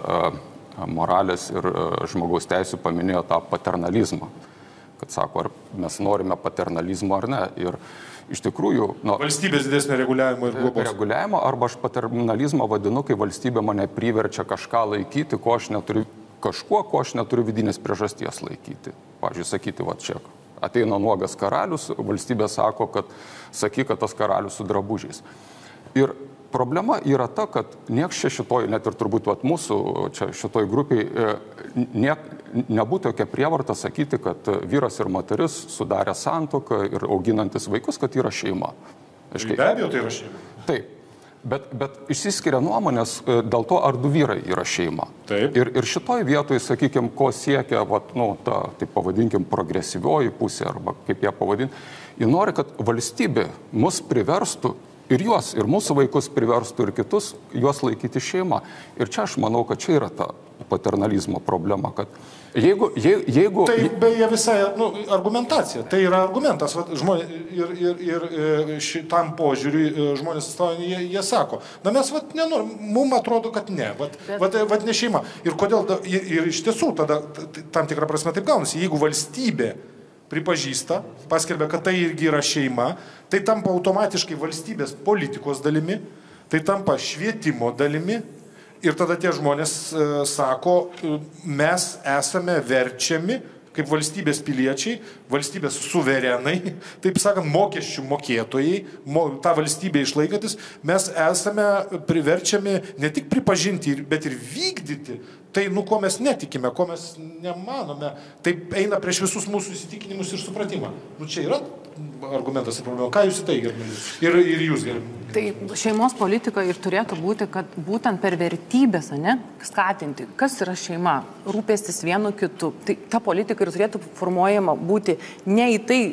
moralės ir žmogaus teisų paminėjo tą paternalizmą. Kad sako, ar mes norime paternalizmo ar ne. Ir iš tikrųjų... Nu, valstybės didesnio reguliavimo ir globos. Reguliavimo, arba aš paternalizmą vadinu, kai valstybė mane priverčia kažką laikyti, ko aš neturiu, kažkuo, ko aš neturiu vidinės priežasties laikyti. Pavyzdžiui, sakyti, va čia ateina nuogas karalius, valstybė sako, kad sakyk, kad tas karalius su drabužiais. Ir problema yra ta, kad nieks čia šitoj, net ir turbūt vat, mūsų čia šitoj grupiai, niek, nebūtų tokia prievarta sakyti, kad vyras ir moteris sudarė santuoką ir auginantis vaikus, kad yra šeima. Aiškiai. Be abejo, tai yra šeima. Taip. Bet, bet išsiskiria nuomonės dėl to, ar du vyrai yra šeima. Taip. Ir, ir šitoj vietoj, sakykime, ko siekia, vat, nu, ta, taip pavadinkim, progresyvioji pusė, arba kaip ją pavadinti, ji nori, kad valstybė mus priverstų ir juos, ir mūsų vaikus priverstų, ir kitus juos laikyti šeima. Ir čia aš manau, kad čia yra ta paternalizmo problema, kad jeigu... Je, jeigu... Tai beje visai nu, argumentacija, tai yra argumentas, vat, žmonės, ir, ir, ir šitam požiūriui žmonės, jie, jie sako, na mes vat nenorim, mums atrodo, kad ne, vat, vat, vat ne šeima. Ir kodėl, ir, ir iš tiesų, tada tam tikrą prasme taip gaunasi, jeigu valstybė pripažįsta, paskelbia, kad tai irgi yra šeima, tai tampa automatiškai valstybės politikos dalimi, tai tampa švietimo dalimi. Ir tada tie žmonės e, sako, mes esame verčiami kaip valstybės piliečiai, valstybės suverenai, taip sakant, mokesčių mokėtojai, mo, tą valstybę išlaikantis, mes esame priverčiami ne tik pripažinti, bet ir vykdyti tai, nu, ko mes netikime, ko mes nemanome, tai eina prieš visus mūsų įsitikinimus ir supratimą. Nu, čia yra argumentas ir problema. Ką jūs į tai, gerbiamas? Ir, ir jūs, gerbiamas? Tai šeimos politika ir turėtų būti, kad būtent per vertybės, ne, skatinti, kas yra šeima, rūpestis vienu kitu. Tai ta politika ir turėtų formuojama būti ne į tai,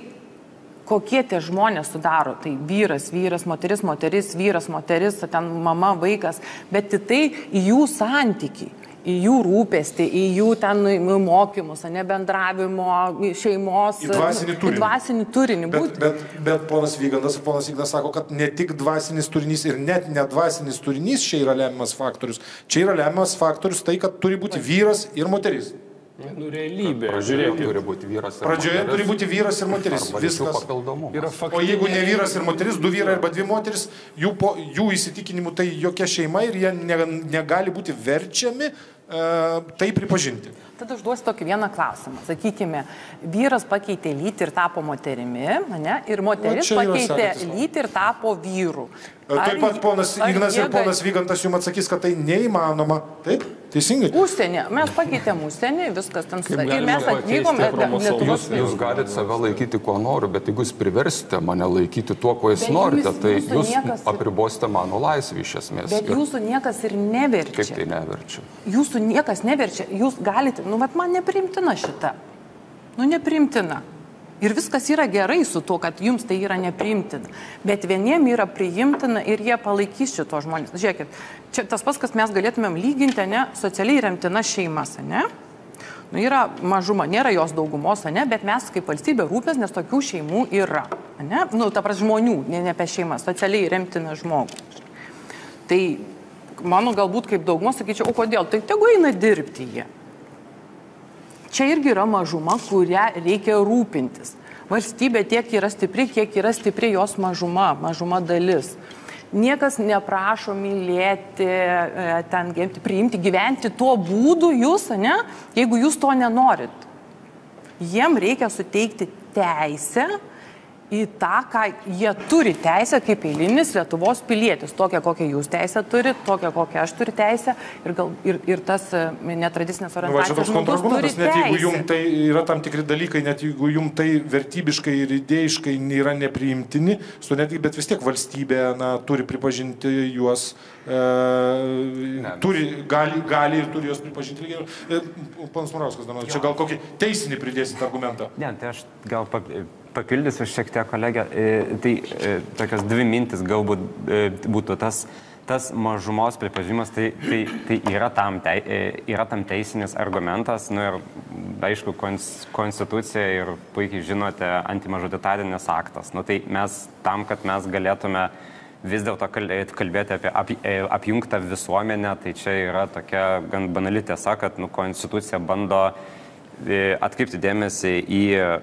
kokie tie žmonės sudaro, tai vyras, vyras, moteris, moteris, vyras, moteris, ten mama, vaikas, bet į tai, į jų santykį, į jų rūpestį, į jų ten mokymus, ne bendravimo, šeimos, į dvasinį turinį. Į dvasinį turinį bet, bet, bet ponas Vygantas ir ponas Ignas sako, kad ne tik dvasinis turinys ir net nedvasinis turinys čia yra lemiamas faktorius. Čia yra lemiamas faktorius tai, kad turi būti vyras ir moteris. Nu, realybė, žiūrėkit. Turi būti vyras ir Pradžioje moteris. turi būti vyras ir moteris. Viskas. O jeigu ne vyras ir moteris, du vyrai arba dvi moteris, jų, po, jų įsitikinimu tai jokia šeima ir jie ne, negali būti verčiami uh, tai pripažinti. Tada užduosiu tokį vieną klausimą. Sakykime, vyras pakeitė lytį ir tapo moterimi, ne? Ir moteris pakeitė lytį ir tapo vyru. Ar, taip pat ponas Ignas ir ponas Vygantas jums atsakys, kad tai neįmanoma. Taip? Teisingai? Užsienį. Mes pakeitėm užsienį, viskas ten sudarė. Ir mes atvykome Lietuvos. Jūs, jūs galite save laikyti, kuo noriu, bet jeigu jūs priversite mane laikyti tuo, ko jūs bet norite, jūs, tai jūs niekas... apribosite mano laisvę iš esmės. Bet ir... jūsų niekas ir neverčia. Kaip tai neverčia? Jūsų niekas neverčia. Jūs galite, nu, bet man neprimtina šita. Nu, neprimtina. Ir viskas yra gerai su to, kad jums tai yra nepriimtina. Bet vieniem yra priimtina ir jie palaikys šito žmonės. Žiūrėkit, čia tas pas, kas mes galėtumėm lyginti, ne, socialiai remtina šeimas, ne? Nu, yra mažuma, nėra jos daugumos, ne, bet mes kaip valstybė rūpės, nes tokių šeimų yra, ne? Nu, ta prasme žmonių, ne, ne apie šeimą, socialiai remtina žmogų. Tai mano galbūt kaip daugumos sakyčiau, o kodėl? Tai tegu eina dirbti jie. Čia irgi yra mažuma, kurią reikia rūpintis. Valstybė tiek yra stipri, kiek yra stipri jos mažuma, mažuma dalis. Niekas neprašo mylėti, ten, priimti, gyventi tuo būdu jūs, ne, jeigu jūs to nenorit. Jiem reikia suteikti teisę į tą, ką jie turi teisę kaip eilinis Lietuvos pilietis. Tokią, kokią jūs teisę turit, tokią, kokią aš turiu teisę ir, gal, ir, ir tas netradicinės orientacijos žmogus turi teisę. Net jeigu jums tai yra tam tikri dalykai, net jeigu jums tai vertybiškai ir idėjiškai yra nepriimtini, netgi, bet vis tiek valstybė na, turi pripažinti juos, e, ne, turi, gali, gali ir turi juos pripažinti. E, Panas Murauskas, čia gal kokį teisinį pridėsit argumentą? Ne, tai aš gal papildysiu šiek tiek kolegę. Tai tokios dvi mintis galbūt būtų tas, tas mažumos pripažinimas, tai, tai, tai yra, tam te, yra tam teisinis argumentas, nu ir aišku, konstitucija ir puikiai žinote, antimažoritarinis aktas. Nu tai mes tam, kad mes galėtume vis dėlto kalbėti apie ap, apjungtą visuomenę, tai čia yra tokia gan banali tiesa, kad nu, konstitucija bando atkreipti dėmesį į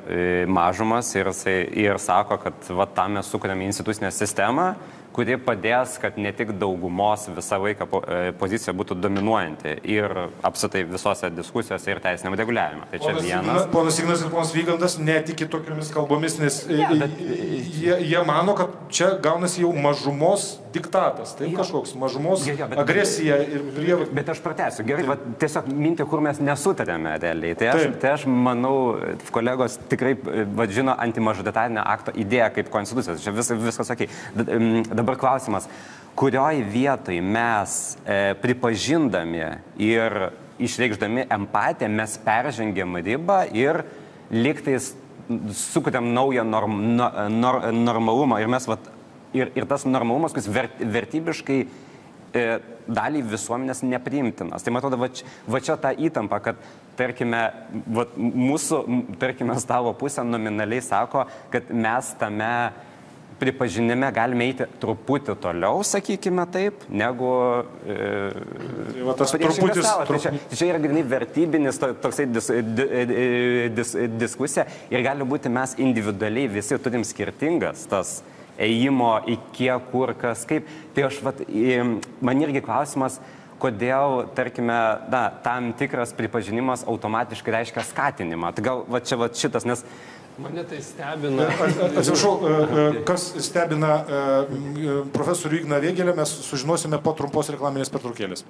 mažumas ir, ir sako, kad va, tam mes sukuriame institucinę sistemą, kuri padės, kad ne tik daugumos visą laiką pozicija būtų dominuojanti ir apsitai visose diskusijose ir teisinėm reguliavime. Tai čia ponas vienas. Ponas Ignas ir ponas Vygandas netiki tokiamis kalbomis, nes ja, bet... jie, jie mano, kad čia gaunasi jau mažumos diktatas, tai ja. Kažkoks mažumos ja, ja, bet... agresija ir prievarta. Bet aš pratęsiu, gerai, va, tiesiog mintį, kur mes nesutarėme realiai. Tai aš, tai aš manau, kolegos tikrai va, žino antimažoritarinio akto idėją kaip konstitucijos. Čia vis, viskas okei. Dabar klausimas, kurioj vietoj mes e, pripažindami ir išreikšdami empatiją mes peržengėm ribą ir liktais sukuriam naują norm, no, nor, normalumą ir, mes, vat, ir, ir tas normalumas, kuris vert, vertybiškai e, dalį visuomenės nepriimtinas. Tai matau, va, va čia ta įtampa, kad tarkime, va, mūsų, tarkime, stalo pusė nominaliai sako, kad mes tame pripažinime galime eiti truputį toliau, sakykime taip, negu... E, tai va, tas truputis... Tai čia, čia yra grinai vertybinis to, toksai dis, dis, dis, diskusija ir gali būti mes individualiai visi turim skirtingas tas ėjimo į kiek, kur, kas, kaip. Tai aš, vat, man irgi klausimas, kodėl, tarkime, na, tam tikras pripažinimas automatiškai reiškia skatinimą. Tai gal va, čia va, šitas, nes... Mane tai stebina. Atsiprašau, kas stebina profesorių Igną Vėgėlę, mes sužinosime po trumpos reklaminės pertraukėlės.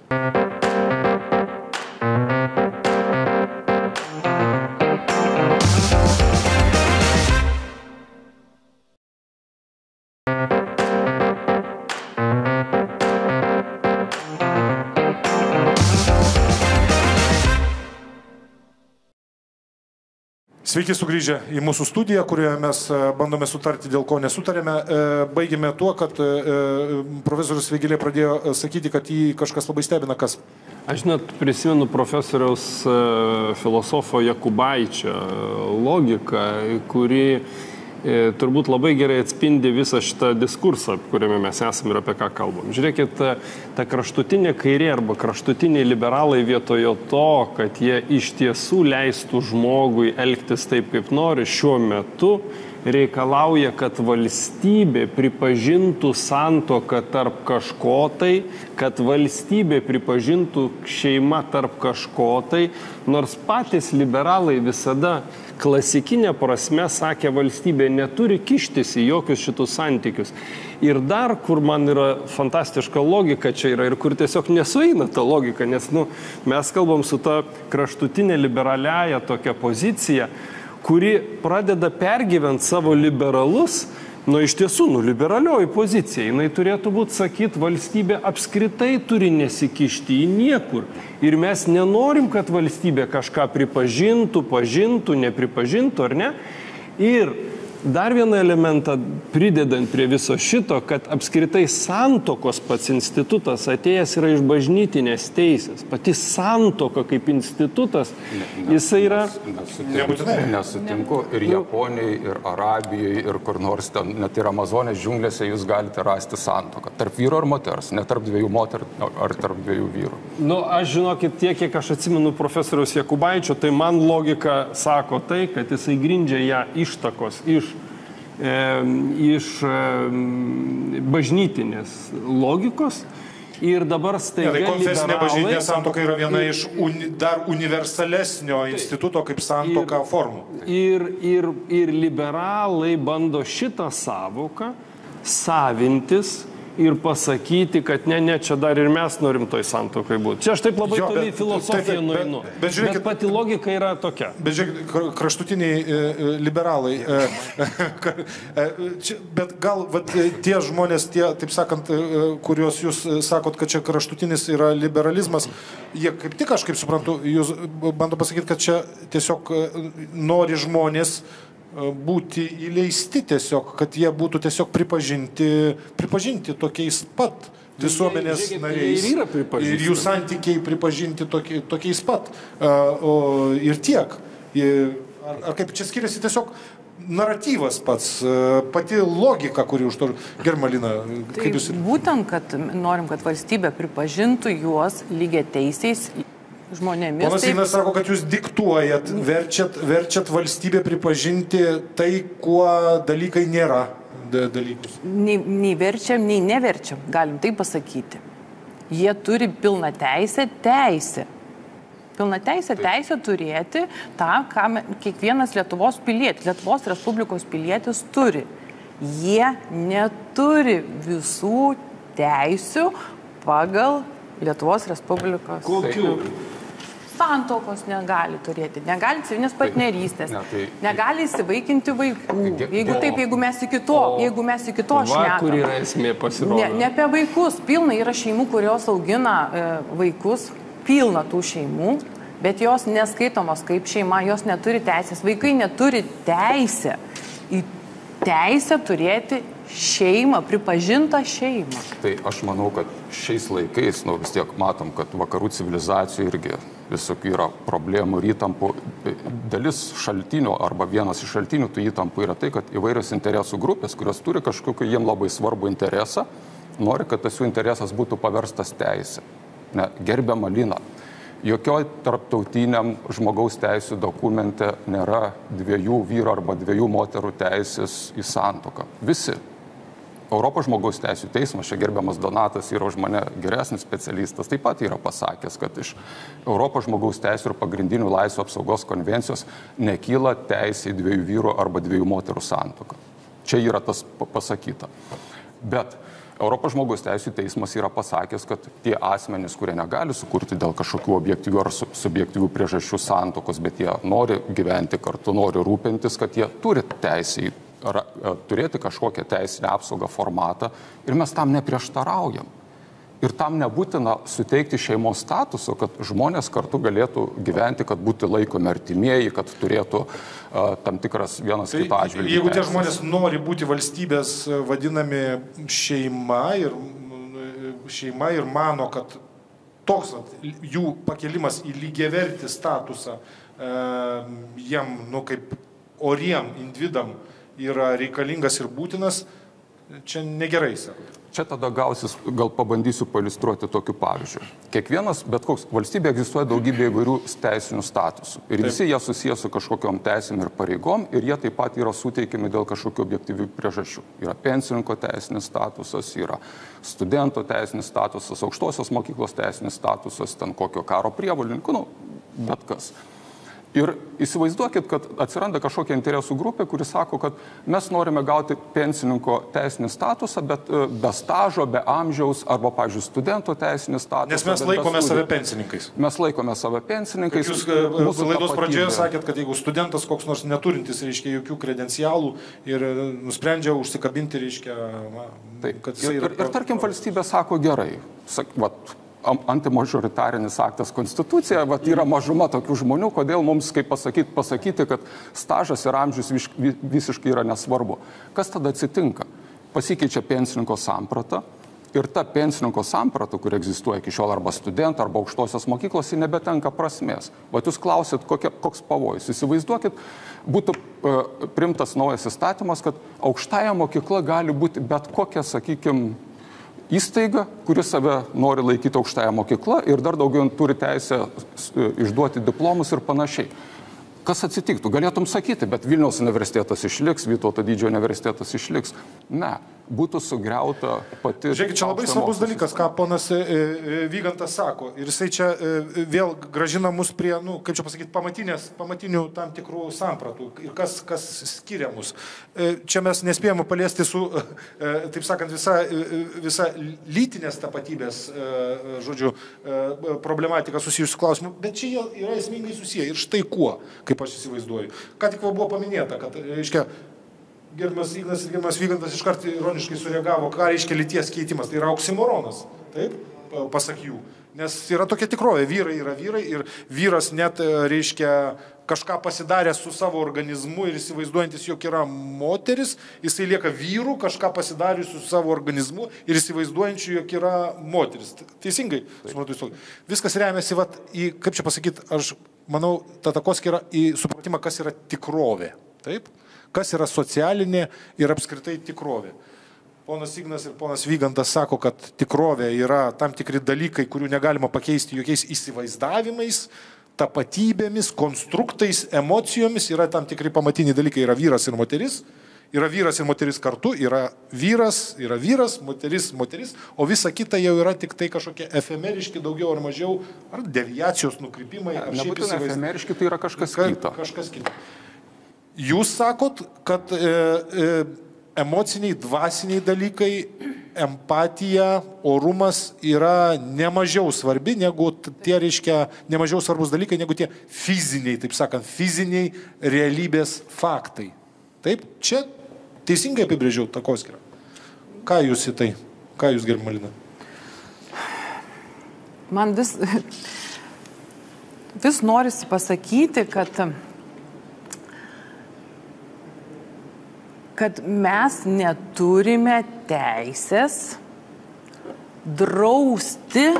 Sveiki sugrįžę į mūsų studiją, kurioje mes bandome sutarti, dėl ko nesutarėme. Baigėme tuo, kad profesorius Vėgėlė pradėjo sakyti, kad jį kažkas labai stebina. Kas? Aš net prisimenu profesoriaus filosofo Jakubaičio logiką, kuri turbūt labai gerai atspindi visą šitą diskursą, kuriame mes esame ir apie ką kalbam. Žiūrėkit, ta, ta kraštutinė kairė arba kraštutiniai liberalai vietojo to, kad jie iš tiesų leistų žmogui elgtis taip, kaip nori, šiuo metu reikalauja, kad valstybė pripažintų santuoką tarp kažko tai, kad valstybė pripažintų šeimą tarp kažko tai, nors patys liberalai visada klasikinė prasme sakė, valstybė neturi kištis į jokius šitus santykius. Ir dar, kur man yra fantastiška logika čia yra ir kur tiesiog nesueina ta logika, nes nu, mes kalbam su ta kraštutinė liberaliaja tokia pozicija, kuri pradeda pergyventi savo liberalus, nu iš tiesų, nu liberalioji pozicija, jinai turėtų būti sakyti, valstybė apskritai turi nesikišti į niekur. Ir mes nenorim, kad valstybė kažką pripažintų, pažintų, nepripažintų, ar ne? Ir dar vieną elementą pridedant prie viso šito, kad apskritai santokos pats institutas atėjęs yra iš bažnytinės teisės. Pati santoka kaip institutas, ne, jisai yra... Nesutinku, nesutinku ir Japonijai, ir Arabijai, ir kur nors ten, net ir Amazonės džiunglėse jūs galite rasti santoką. Tarp vyro ir moters, ne tarp dviejų moterų ar tarp dviejų vyrų. Nu, aš žinokit, tiek, kiek aš atsimenu profesoriaus Jakubaičio, tai man logika sako tai, kad jisai grindžia ją ištakos iš E, iš e, bažnytinės logikos ir dabar staiga ja, tai konfesinė liberalai... bažnytinė santuoka yra viena iš uni, dar universalesnio tai, instituto kaip santuoka ir, formų. Ir, ir, ir liberalai bando šitą savoką savintis ir pasakyti, kad ne, ne, čia dar ir mes norim toj santuokai būti. Čia aš taip labai jo, toli filosofiją nueinu. Bet, bet, bet pati logika yra tokia. Bet žiūrėk, kraštutiniai e, liberalai, e, e, čia, bet gal vat, tie žmonės, tie, taip sakant, e, kuriuos jūs sakot, kad čia kraštutinis yra liberalizmas, jie kaip tik aš kaip suprantu, jūs bando pasakyti, kad čia tiesiog nori žmonės būti įleisti tiesiog, kad jie būtų tiesiog pripažinti, pripažinti tokiais pat visuomenės Žiūrėkit, nariais. Ir, ir jų santykiai pripažinti toki, tokiais pat. Uh, o, ir tiek. Ar, ar kaip čia skiriasi tiesiog naratyvas pats, uh, pati logika, kuri už to Germalina. Tai jūs... būtent, kad norim, kad valstybė pripažintų juos lygiai teisiais žmonėmis. Ponas Ignas sako, kad jūs diktuojat, verčiat, verčiat valstybę pripažinti tai, kuo dalykai nėra dalykus. Nei, nei verčiam, nei neverčiam, galim tai pasakyti. Jie turi pilną teisę, teisę. Pilną teisę, teisę turėti tą, ką kiekvienas Lietuvos pilietis, Lietuvos Respublikos pilietis turi. Jie neturi visų teisių pagal Lietuvos Respublikos. Kokių? Santokos negali turėti, negali civilinės partnerystės, ne, tai... negali įsivaikinti vaikų. Jeigu taip, jeigu mes iki to, jeigu mes iki to šnekam. Va, kur yra esmė pasirodo. Ne, ne apie vaikus, pilna yra šeimų, kurios augina e, vaikus, pilna tų šeimų, bet jos neskaitomos kaip šeima, jos neturi teisės. Vaikai neturi teisę į teisę turėti šeimą, pripažintą šeimą. Tai aš manau, kad šiais laikais, nu, vis tiek matom, kad vakarų civilizacijų irgi visokių yra problemų ir įtampų. Dalis šaltinių arba vienas iš šaltinių tų įtampų yra tai, kad įvairios interesų grupės, kurios turi kažkokį jiem labai svarbų interesą, nori, kad tas jų interesas būtų paverstas teisė. Ne, gerbiama Lina, jokioj tarptautiniam žmogaus teisų dokumente nėra dviejų vyrų arba dviejų moterų teisės į santuoką. Visi. Europos žmogaus teisų teismas, čia gerbiamas Donatas yra už mane geresnis specialistas, taip pat yra pasakęs, kad iš Europos žmogaus teisų ir pagrindinių laisvių apsaugos konvencijos nekyla teisė į dviejų vyrų arba dviejų moterų santuoką. Čia yra tas pasakyta. Bet Europos žmogaus teisų teismas yra pasakęs, kad tie asmenys, kurie negali sukurti dėl kažkokių objektyvių ar subjektyvių priežasčių santokos, bet jie nori gyventi kartu, nori rūpintis, kad jie turi teisę į ar, ar, turėti kažkokią teisinę apsaugą formatą ir mes tam neprieštaraujam. Ir tam nebūtina suteikti šeimos statuso, kad žmonės kartu galėtų gyventi, kad būtų laikomi artimieji, kad turėtų uh, tam tikras vienas tai, kito atžvilgiu. Jeigu tie žmonės nori būti valstybės vadinami šeima ir, šeima ir mano, kad toks jų pakelimas į lygiavertį statusą uh, jiem, nu, kaip oriem individam yra reikalingas ir būtinas, čia negerai, sako. Čia tada gausis, gal pabandysiu pailiustruoti tokiu pavyzdžiu. Kiekvienas, bet koks, valstybė egzistuoja daugybė įvairių teisinių statusų. Ir visi jie susiję su kažkokiom teisėm ir pareigom, ir jie taip pat yra suteikiami dėl kažkokių objektyvių priežasčių. Yra pensininko teisinis statusas, yra studento teisinis statusas, aukštosios mokyklos teisinis statusas, ten kokio karo prievolininkų, nu, bet kas. Ir įsivaizduokit, kad atsiranda kažkokia interesų grupė, kuri sako, kad mes norime gauti pensininko teisinį statusą, bet be stažo, be amžiaus, arba, pavyzdžiui, studento teisinį statusą. Nes mes laikome save pensininkais. Mes laikome save pensininkais. Jūs laidos pradžioje sakėt, kad jeigu studentas koks nors neturintis, reiškia, jokių kredencialų ir nusprendžia užsikabinti, reiškia, na, taip, kad jisai ir, yra... Ir, ir tarkim, valstybė sako gerai, sak, vat, antimožoritarinis aktas konstitucija, vat yra mažuma tokių žmonių, kodėl mums, kaip pasakyti, pasakyti, kad stažas ir amžius vis, visiškai yra nesvarbu. Kas tada atsitinka? Pasikeičia pensininko samprata. Ir ta pensininko samprata, kuri egzistuoja iki šiol arba studento, arba aukštosios mokyklos, ji nebetenka prasmės. Vat jūs klausit, kokia, koks pavojus. Įsivaizduokit, būtų uh, primtas naujas įstatymas, kad aukštąja mokykla gali būti bet kokia, sakykime, įstaiga, kuri save nori laikyti aukštąja mokykla ir dar daugiau turi teisę išduoti diplomus ir panašiai. Kas atsitiktų? Galėtum sakyti, bet Vilniaus universitetas išliks, Vytauto Didžiojo universitetas išliks. Ne, būtų sugriauta pati... Žiūrėkit, čia labai svarbus dalykas, ką ponas Vygantas sako. Ir jisai čia vėl gražina mus prie, nu, kaip čia pasakyti, pamatinės, pamatinių tam tikrų sampratų. Ir kas, kas skiria mus. Čia mes nespėjome paliesti su, taip sakant, visa, visa lytinės tapatybės, žodžiu, problematika susijusių klausimų. Bet čia yra esmingai susiję. Ir štai kuo, kaip aš įsivaizduoju. Ką tik buvo paminėta, kad, reiškia, gerbiamas Ignas ir gerbiamas Vygantas iškart ironiškai sureagavo, ką reiškia lyties keitimas. Tai yra oksimoronas, taip, pasak jų. Nes yra tokia tikrovė, vyrai yra vyrai ir vyras net, reiškia, kažką pasidaręs su savo organizmu ir įsivaizduojantis, jog yra moteris, jisai lieka vyru, kažką pasidarius su savo organizmu ir įsivaizduojančiu, jog yra moteris. Teisingai, supratau, viskas remiasi, vat, į, kaip čia pasakyti, aš manau, ta takoskyra į supratimą, kas yra tikrovė. Taip? Kas yra socialinė ir apskritai tikrovė. Ponas Ignas ir ponas Vygantas sako, kad tikrovė yra tam tikri dalykai, kurių negalima pakeisti jokiais įsivaizdavimais, tapatybėmis, konstruktais, emocijomis. Yra tam tikri pamatiniai dalykai, yra vyras ir moteris. Yra vyras ir moteris kartu, yra vyras, yra vyras, moteris, moteris, o visa kita jau yra tik tai kažkokie efemeriški, daugiau ar mažiau, ar deviacijos nukrypimai. Ar nebūtinai efemeriški, tai yra kažkas ka, kita. Kažkas kita. Jūs sakot, kad e, e, emociniai, dvasiniai dalykai, empatija, orumas yra nemažiau svarbi negu tie, reiškia, nemažiau svarbus dalykai negu tie fiziniai, taip sakant, fiziniai realybės faktai. Taip, čia teisingai apibrėžiau takoskyrą. Ką jūs į tai? Ką jūs, gerbiama Lina? Man vis, vis norisi pasakyti, kad kad mes neturime teisės drausti,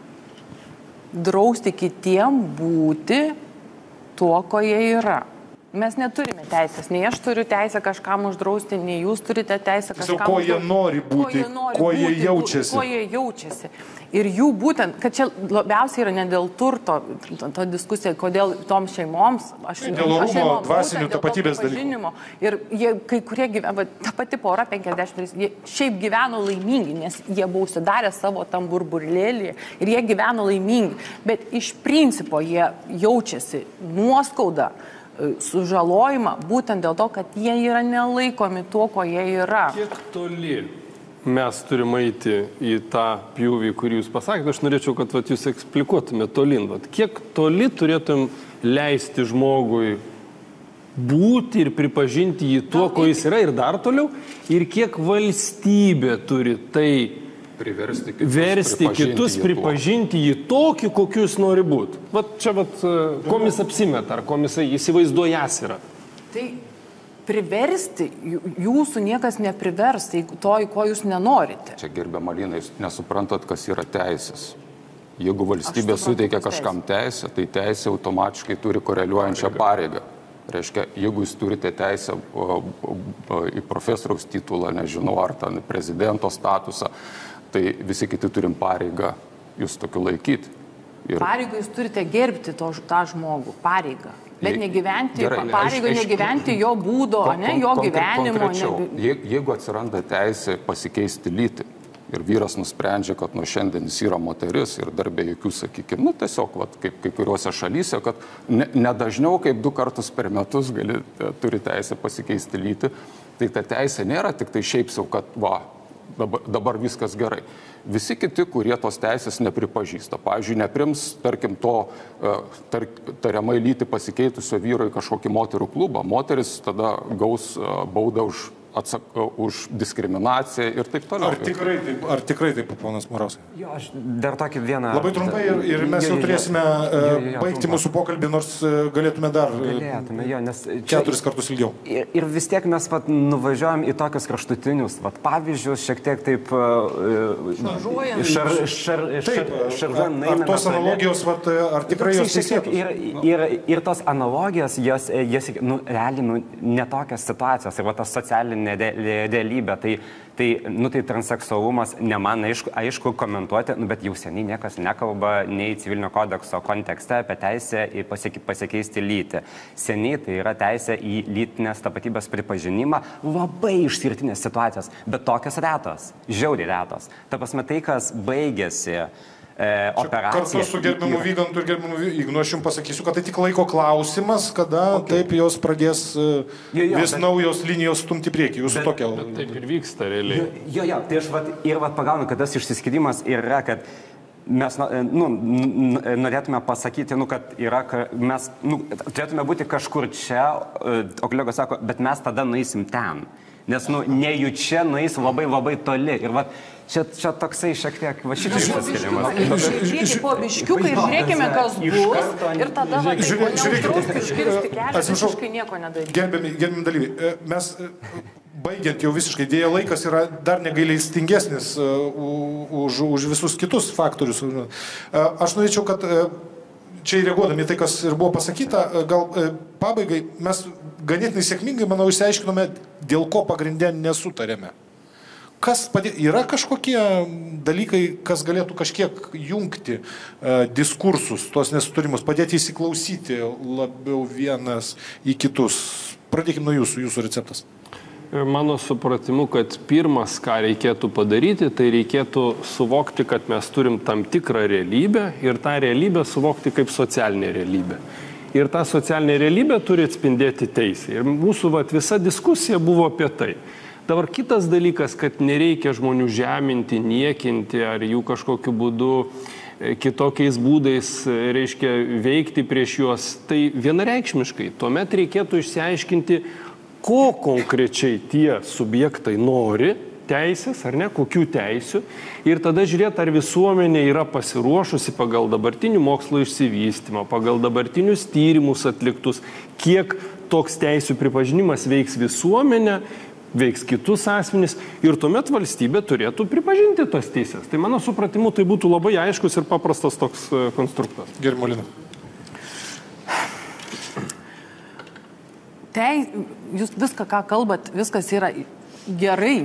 drausti kitiem būti tuo, ko jie yra. Mes neturime teisės, nei aš turiu teisę kažkam uždrausti, nei jūs turite teisę kažkam ko uždrausti. Jie nori būti, ko jie, nori ko jie būti, jaučiasi. Ko jie jaučiasi. Ir jų būtent, kad čia labiausiai yra ne dėl turto, ta diskusija, kodėl toms šeimoms, aš dėl orumo, dvasinių tapatybės dalykų. Ir jie, kai kurie gyvena, ta pati pora penkiasdešimt trys, jie šiaip gyveno laimingi, nes jie buvo užsidarę savo tam burburėlį ir jie gyveno laimingi. Bet iš principo jie jaučiasi nuoskaudą, sužalojimą, būtent dėl to, kad jie yra nelaikomi tuo, ko jie yra. Kiek toli mes turime eiti į tą pjūvį, kurį jūs pasakėte, aš norėčiau, kad vat, jūs eksplikuotumėte tolin. Vat, kiek toli turėtum leisti žmogui būti ir pripažinti jį tuo, ko jis yra, ir dar toliau, ir kiek valstybė turi tai priversti kitus, versti pripažinti kitus, jį pripažinti jį tokį, kokiu jis nori būti. Vat čia, vat, komis apsimeta, ar komisai įsivaizduojas yra. Tai priversti, jūsų niekas neprivers, tai to, ko jūs nenorite. Čia, gerbiama Lina, jūs nesuprantat, kas yra teisės. Jeigu valstybė suteikia kažkam teisę, tai teisė automatiškai turi koreliuojančią pareigą. Reiškia, jeigu jūs turite teisę į profesoriaus titulą, nežinau, ar ten prezidento statusą, tai visi kiti turim pareigą jūs tokiu laikyti. Ir... Pareigą jūs turite gerbti to, tą žmogų, pareigą. Bet negyventi, Gerai, pareigą aš, negyventi jo būdo, kon, ne, jo kon, gyvenimo. Ne... Jeigu atsiranda teisė pasikeisti lytį ir vyras nusprendžia, kad nuo šiandien jis yra moteris ir dar be jokių, sakykime, nu tiesiog, vat, kaip kai kuriuose šalyse, kad ne, nedažniau kaip du kartus per metus gali, turi teisę pasikeisti lytį, tai ta teisė nėra tik tai šiaip sau, kad va, dabar, dabar viskas gerai. Visi kiti, kurie tos teisės nepripažįsta, pavyzdžiui, neprims, tarkim, to tar, tariamai lytį pasikeitusio vyro į kažkokį moterų klubą, moteris tada gaus baudą už atsak, už diskriminaciją ir taip toliau. Ar tikrai taip, ar tikrai taip, ponas Murauskai? Jo, aš dar tokį vieną... Labai trumpai ir, ir mes jau turėsime jo, jo, jo, baigti mūsų pokalbį, nors galėtume dar galėtume, jo, nes keturis kartus ilgiau. Ir, ir vis tiek mes vat, nuvažiuojam į tokius kraštutinius vat, pavyzdžius, šiek tiek taip... Šar, šar, šar, šaržuojam, ar tos analogijos, vat, ar tikrai jos teisėtos? Ir, ir, ir tos analogijos, jos, jos nu, realiai nu, netokios situacijos, ir va, ta socialinė realybė, tai, tai, nu, tai transseksualumas, ne man aišku, aišku komentuoti, nu, bet jau seniai niekas nekalba nei civilinio kodekso kontekste apie teisę pasikeisti lytį. Seniai tai yra teisė į lytinės tapatybės pripažinimą, labai išskirtinės situacijos, bet tokios retos, žiauriai retos. Ta prasme, tai, kas baigėsi e, operacija... Kartu su gerbiamu Vygantu ir gerbiamu Ignu aš jums pasakysiu, kad tai tik laiko klausimas, kada okay. taip jos pradės jo, jo, vis bet... naujos linijos stumti priekį. Jūsų bet... tokia... Bet taip ir vyksta realiai. Jo, jo, tai aš vat, ir vat pagaunu, kad tas išsiskirimas yra, kad mes nu, norėtume pasakyti, nu, kad yra, mes nu, turėtume būti kažkur čia, o kolegos sako, bet mes tada nueisim ten. Nes nu, nejučia nueis labai labai toli. Ir va, čia, čia toksai šiek tiek va šitas išsiskirimas. Žiūrėkite po biškiuką ir žiūrėkime, kas bus. Ir tada va, taip, neuždrausti, užkirsti kelią, visiškai nieko nedaryti. Gerbiami dalyviai, mes baigiant jau visiškai, dėja laikas yra dar negailestingesnis už, už visus kitus faktorius. Aš norėčiau, kad čia reaguodami tai, kas ir buvo pasakyta, gal pabaigai mes ganėtinai sėkmingai, manau, išsiaiškinome, dėl ko pagrindė nesutarėme. Kas padė... Yra kažkokie dalykai, kas galėtų kažkiek jungti uh, diskursus, tos nesutarimus, padėti įsiklausyti labiau vienas į kitus. Pradėkime nuo jūsų, jūsų receptas. Mano supratimu, kad pirmas, ką reikėtų padaryti, tai reikėtų suvokti, kad mes turim tam tikrą realybę ir tą realybę suvokti kaip socialinę realybę. Ir tą socialinę realybę turi atspindėti teisė. Ir mūsų vat, visa diskusija buvo apie tai. Dabar kitas dalykas, kad nereikia žmonių žeminti, niekinti ar jų kažkokiu būdu kitokiais būdais, reiškia, veikti prieš juos. Tai vienareikšmiškai. Tuomet reikėtų išsiaiškinti, ko konkrečiai tie subjektai nori, teisės ar ne, kokių teisių. Ir tada žiūrėti, ar visuomenė yra pasiruošusi pagal dabartinių mokslo išsivystymą, pagal dabartinius tyrimus atliktus, kiek toks teisių pripažinimas veiks visuomenę, veiks kitus asmenys ir tuomet valstybė turėtų pripažinti tos teisės. Tai mano supratimu, tai būtų labai aiškus ir paprastas toks konstruktas. Gerbiama Lina. Tai jūs viską, ką kalbat, viskas yra gerai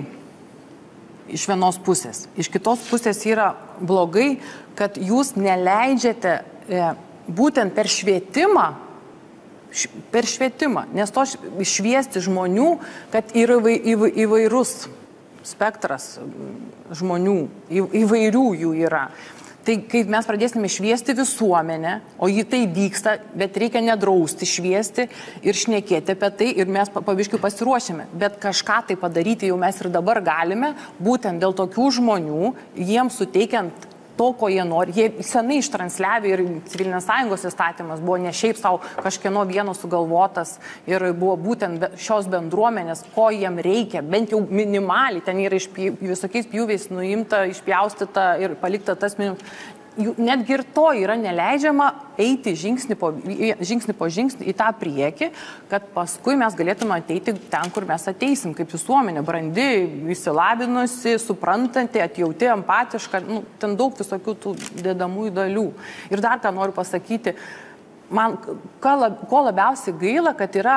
iš vienos pusės. Iš kitos pusės yra blogai, kad jūs neleidžiate e, būtent per švietimą, š, per švietimą, nes to šviesti žmonių, kad yra įvai, įvai, įvairus spektras žmonių, į, įvairių jų yra. Tai kaip mes pradėsime šviesti visuomenę, o jį tai vyksta, bet reikia nedrausti šviesti ir šnekėti apie tai ir mes pabiškiu pasiruošime. Bet kažką tai padaryti jau mes ir dabar galime, būtent dėl tokių žmonių, jiems suteikiant to, ko jie nori. Jie senai ištransliavė ir civilinės sąjungos įstatymas buvo ne šiaip savo kažkieno vieno sugalvotas ir buvo būtent šios bendruomenės, ko jiem reikia, bent jau minimaliai, ten yra išpjau, visokiais pjūviais nuimta, išpjaustyta ir palikta tas minimus. Netgi ir to yra neleidžiama eiti žingsnį po, žingsnį po žingsnį į tą priekį, kad paskui mes galėtume ateiti ten, kur mes ateisim, kaip visuomenė, brandi, įsilabinusi, suprantanti, atjauti, empatiška, nu, ten daug visokių tų dedamųjų dalių. Ir dar ką noriu pasakyti, man ko, lab, ko labiausiai gaila, kad yra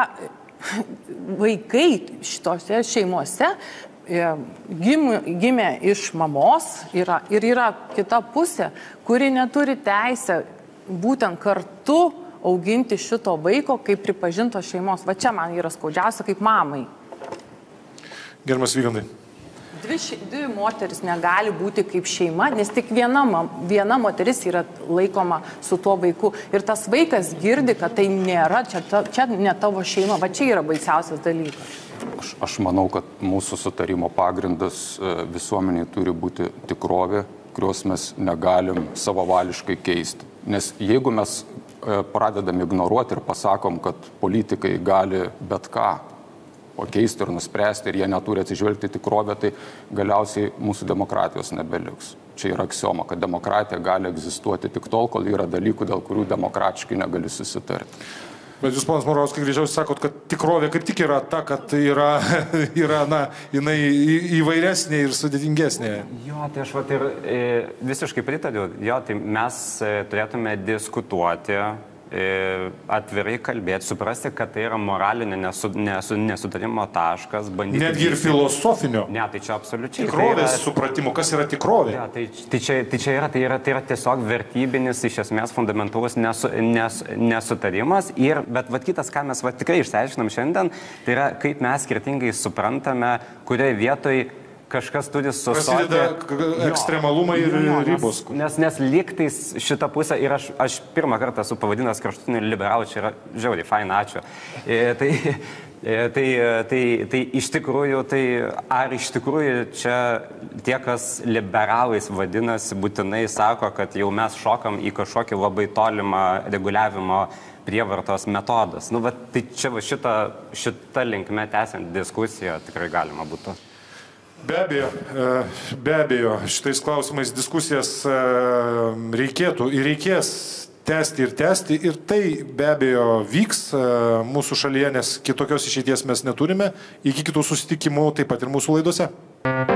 vaikai šitose šeimose, Gimė, gimė iš mamos yra, ir yra kita pusė, kuri neturi teisę būtent kartu auginti šito vaiko kaip pripažinto šeimos. Va čia man yra skaudžiausia kaip mamai. Gerbiamas Vygantai. Dvi, dvi moteris negali būti kaip šeima, nes tik viena, viena moteris yra laikoma su tuo vaiku. Ir tas vaikas girdi, kad tai nėra, čia, čia ne tavo šeima. Va čia yra baisiausias dalykas. Aš, aš manau, kad mūsų sutarimo pagrindas visuomeniai turi būti tikrovė, kurios mes negalim savavališkai keisti. Nes jeigu mes pradedam ignoruoti ir pasakom, kad politikai gali bet ką, pakeisti ir nuspręsti ir jie neturi atsižvelgti tikrovę, tai galiausiai mūsų demokratijos nebeliks. Čia yra aksioma, kad demokratija gali egzistuoti tik tol, kol yra dalykų, dėl kurių demokratiškai negali susitarti. Bet jūs, ponas Murauskai, greičiausiai sakot, kad tikrovė kaip tik yra ta, kad yra, yra na, jinai įvairesnė ir sudėtingesnė. Jo, tai aš vat ir e, visiškai pritariu. Jo, tai mes e, turėtume diskutuoti, e, atvirai kalbėti, suprasti, kad tai yra moralinė nesu, nesu, nesutarimo taškas, bandyti... Netgi ir filosofinio. Ne, tai čia absoliučiai. Tikrovės tai yra, supratimu, kas yra tikrovė. Ja, tai, tai, čia, tai, čia yra, tai, yra, tai yra tiesiog vertybinis, iš esmės fundamentalus nesu, nes, nesutarimas. Ir, bet vat, kitas, ką mes vat, tikrai išsiaiškinam šiandien, tai yra, kaip mes skirtingai suprantame, kurioje vietoje kažkas turi sustoti. Prasideda ekstremalumai ir jo, ribos. Nes, nes lygtais šitą pusę ir aš, aš pirmą kartą esu pavadinęs kraštutiniu liberalu, čia yra žiauriai, faina, ačiū. E, tai, e, tai, tai, tai iš tikrųjų, tai ar iš tikrųjų čia tie, kas liberalais vadinasi, būtinai sako, kad jau mes šokam į kažkokį labai tolimą reguliavimo prievartos metodas. Nu, bet tai čia va šitą, šitą linkme tęsiant diskusiją tikrai galima būtų. Be abejo, be abejo, šitais klausimais diskusijas reikėtų ir reikės tęsti ir tęsti ir tai be abejo vyks mūsų šalyje, nes kitokios išeities mes neturime. Iki kitų susitikimų taip pat ir mūsų laidose.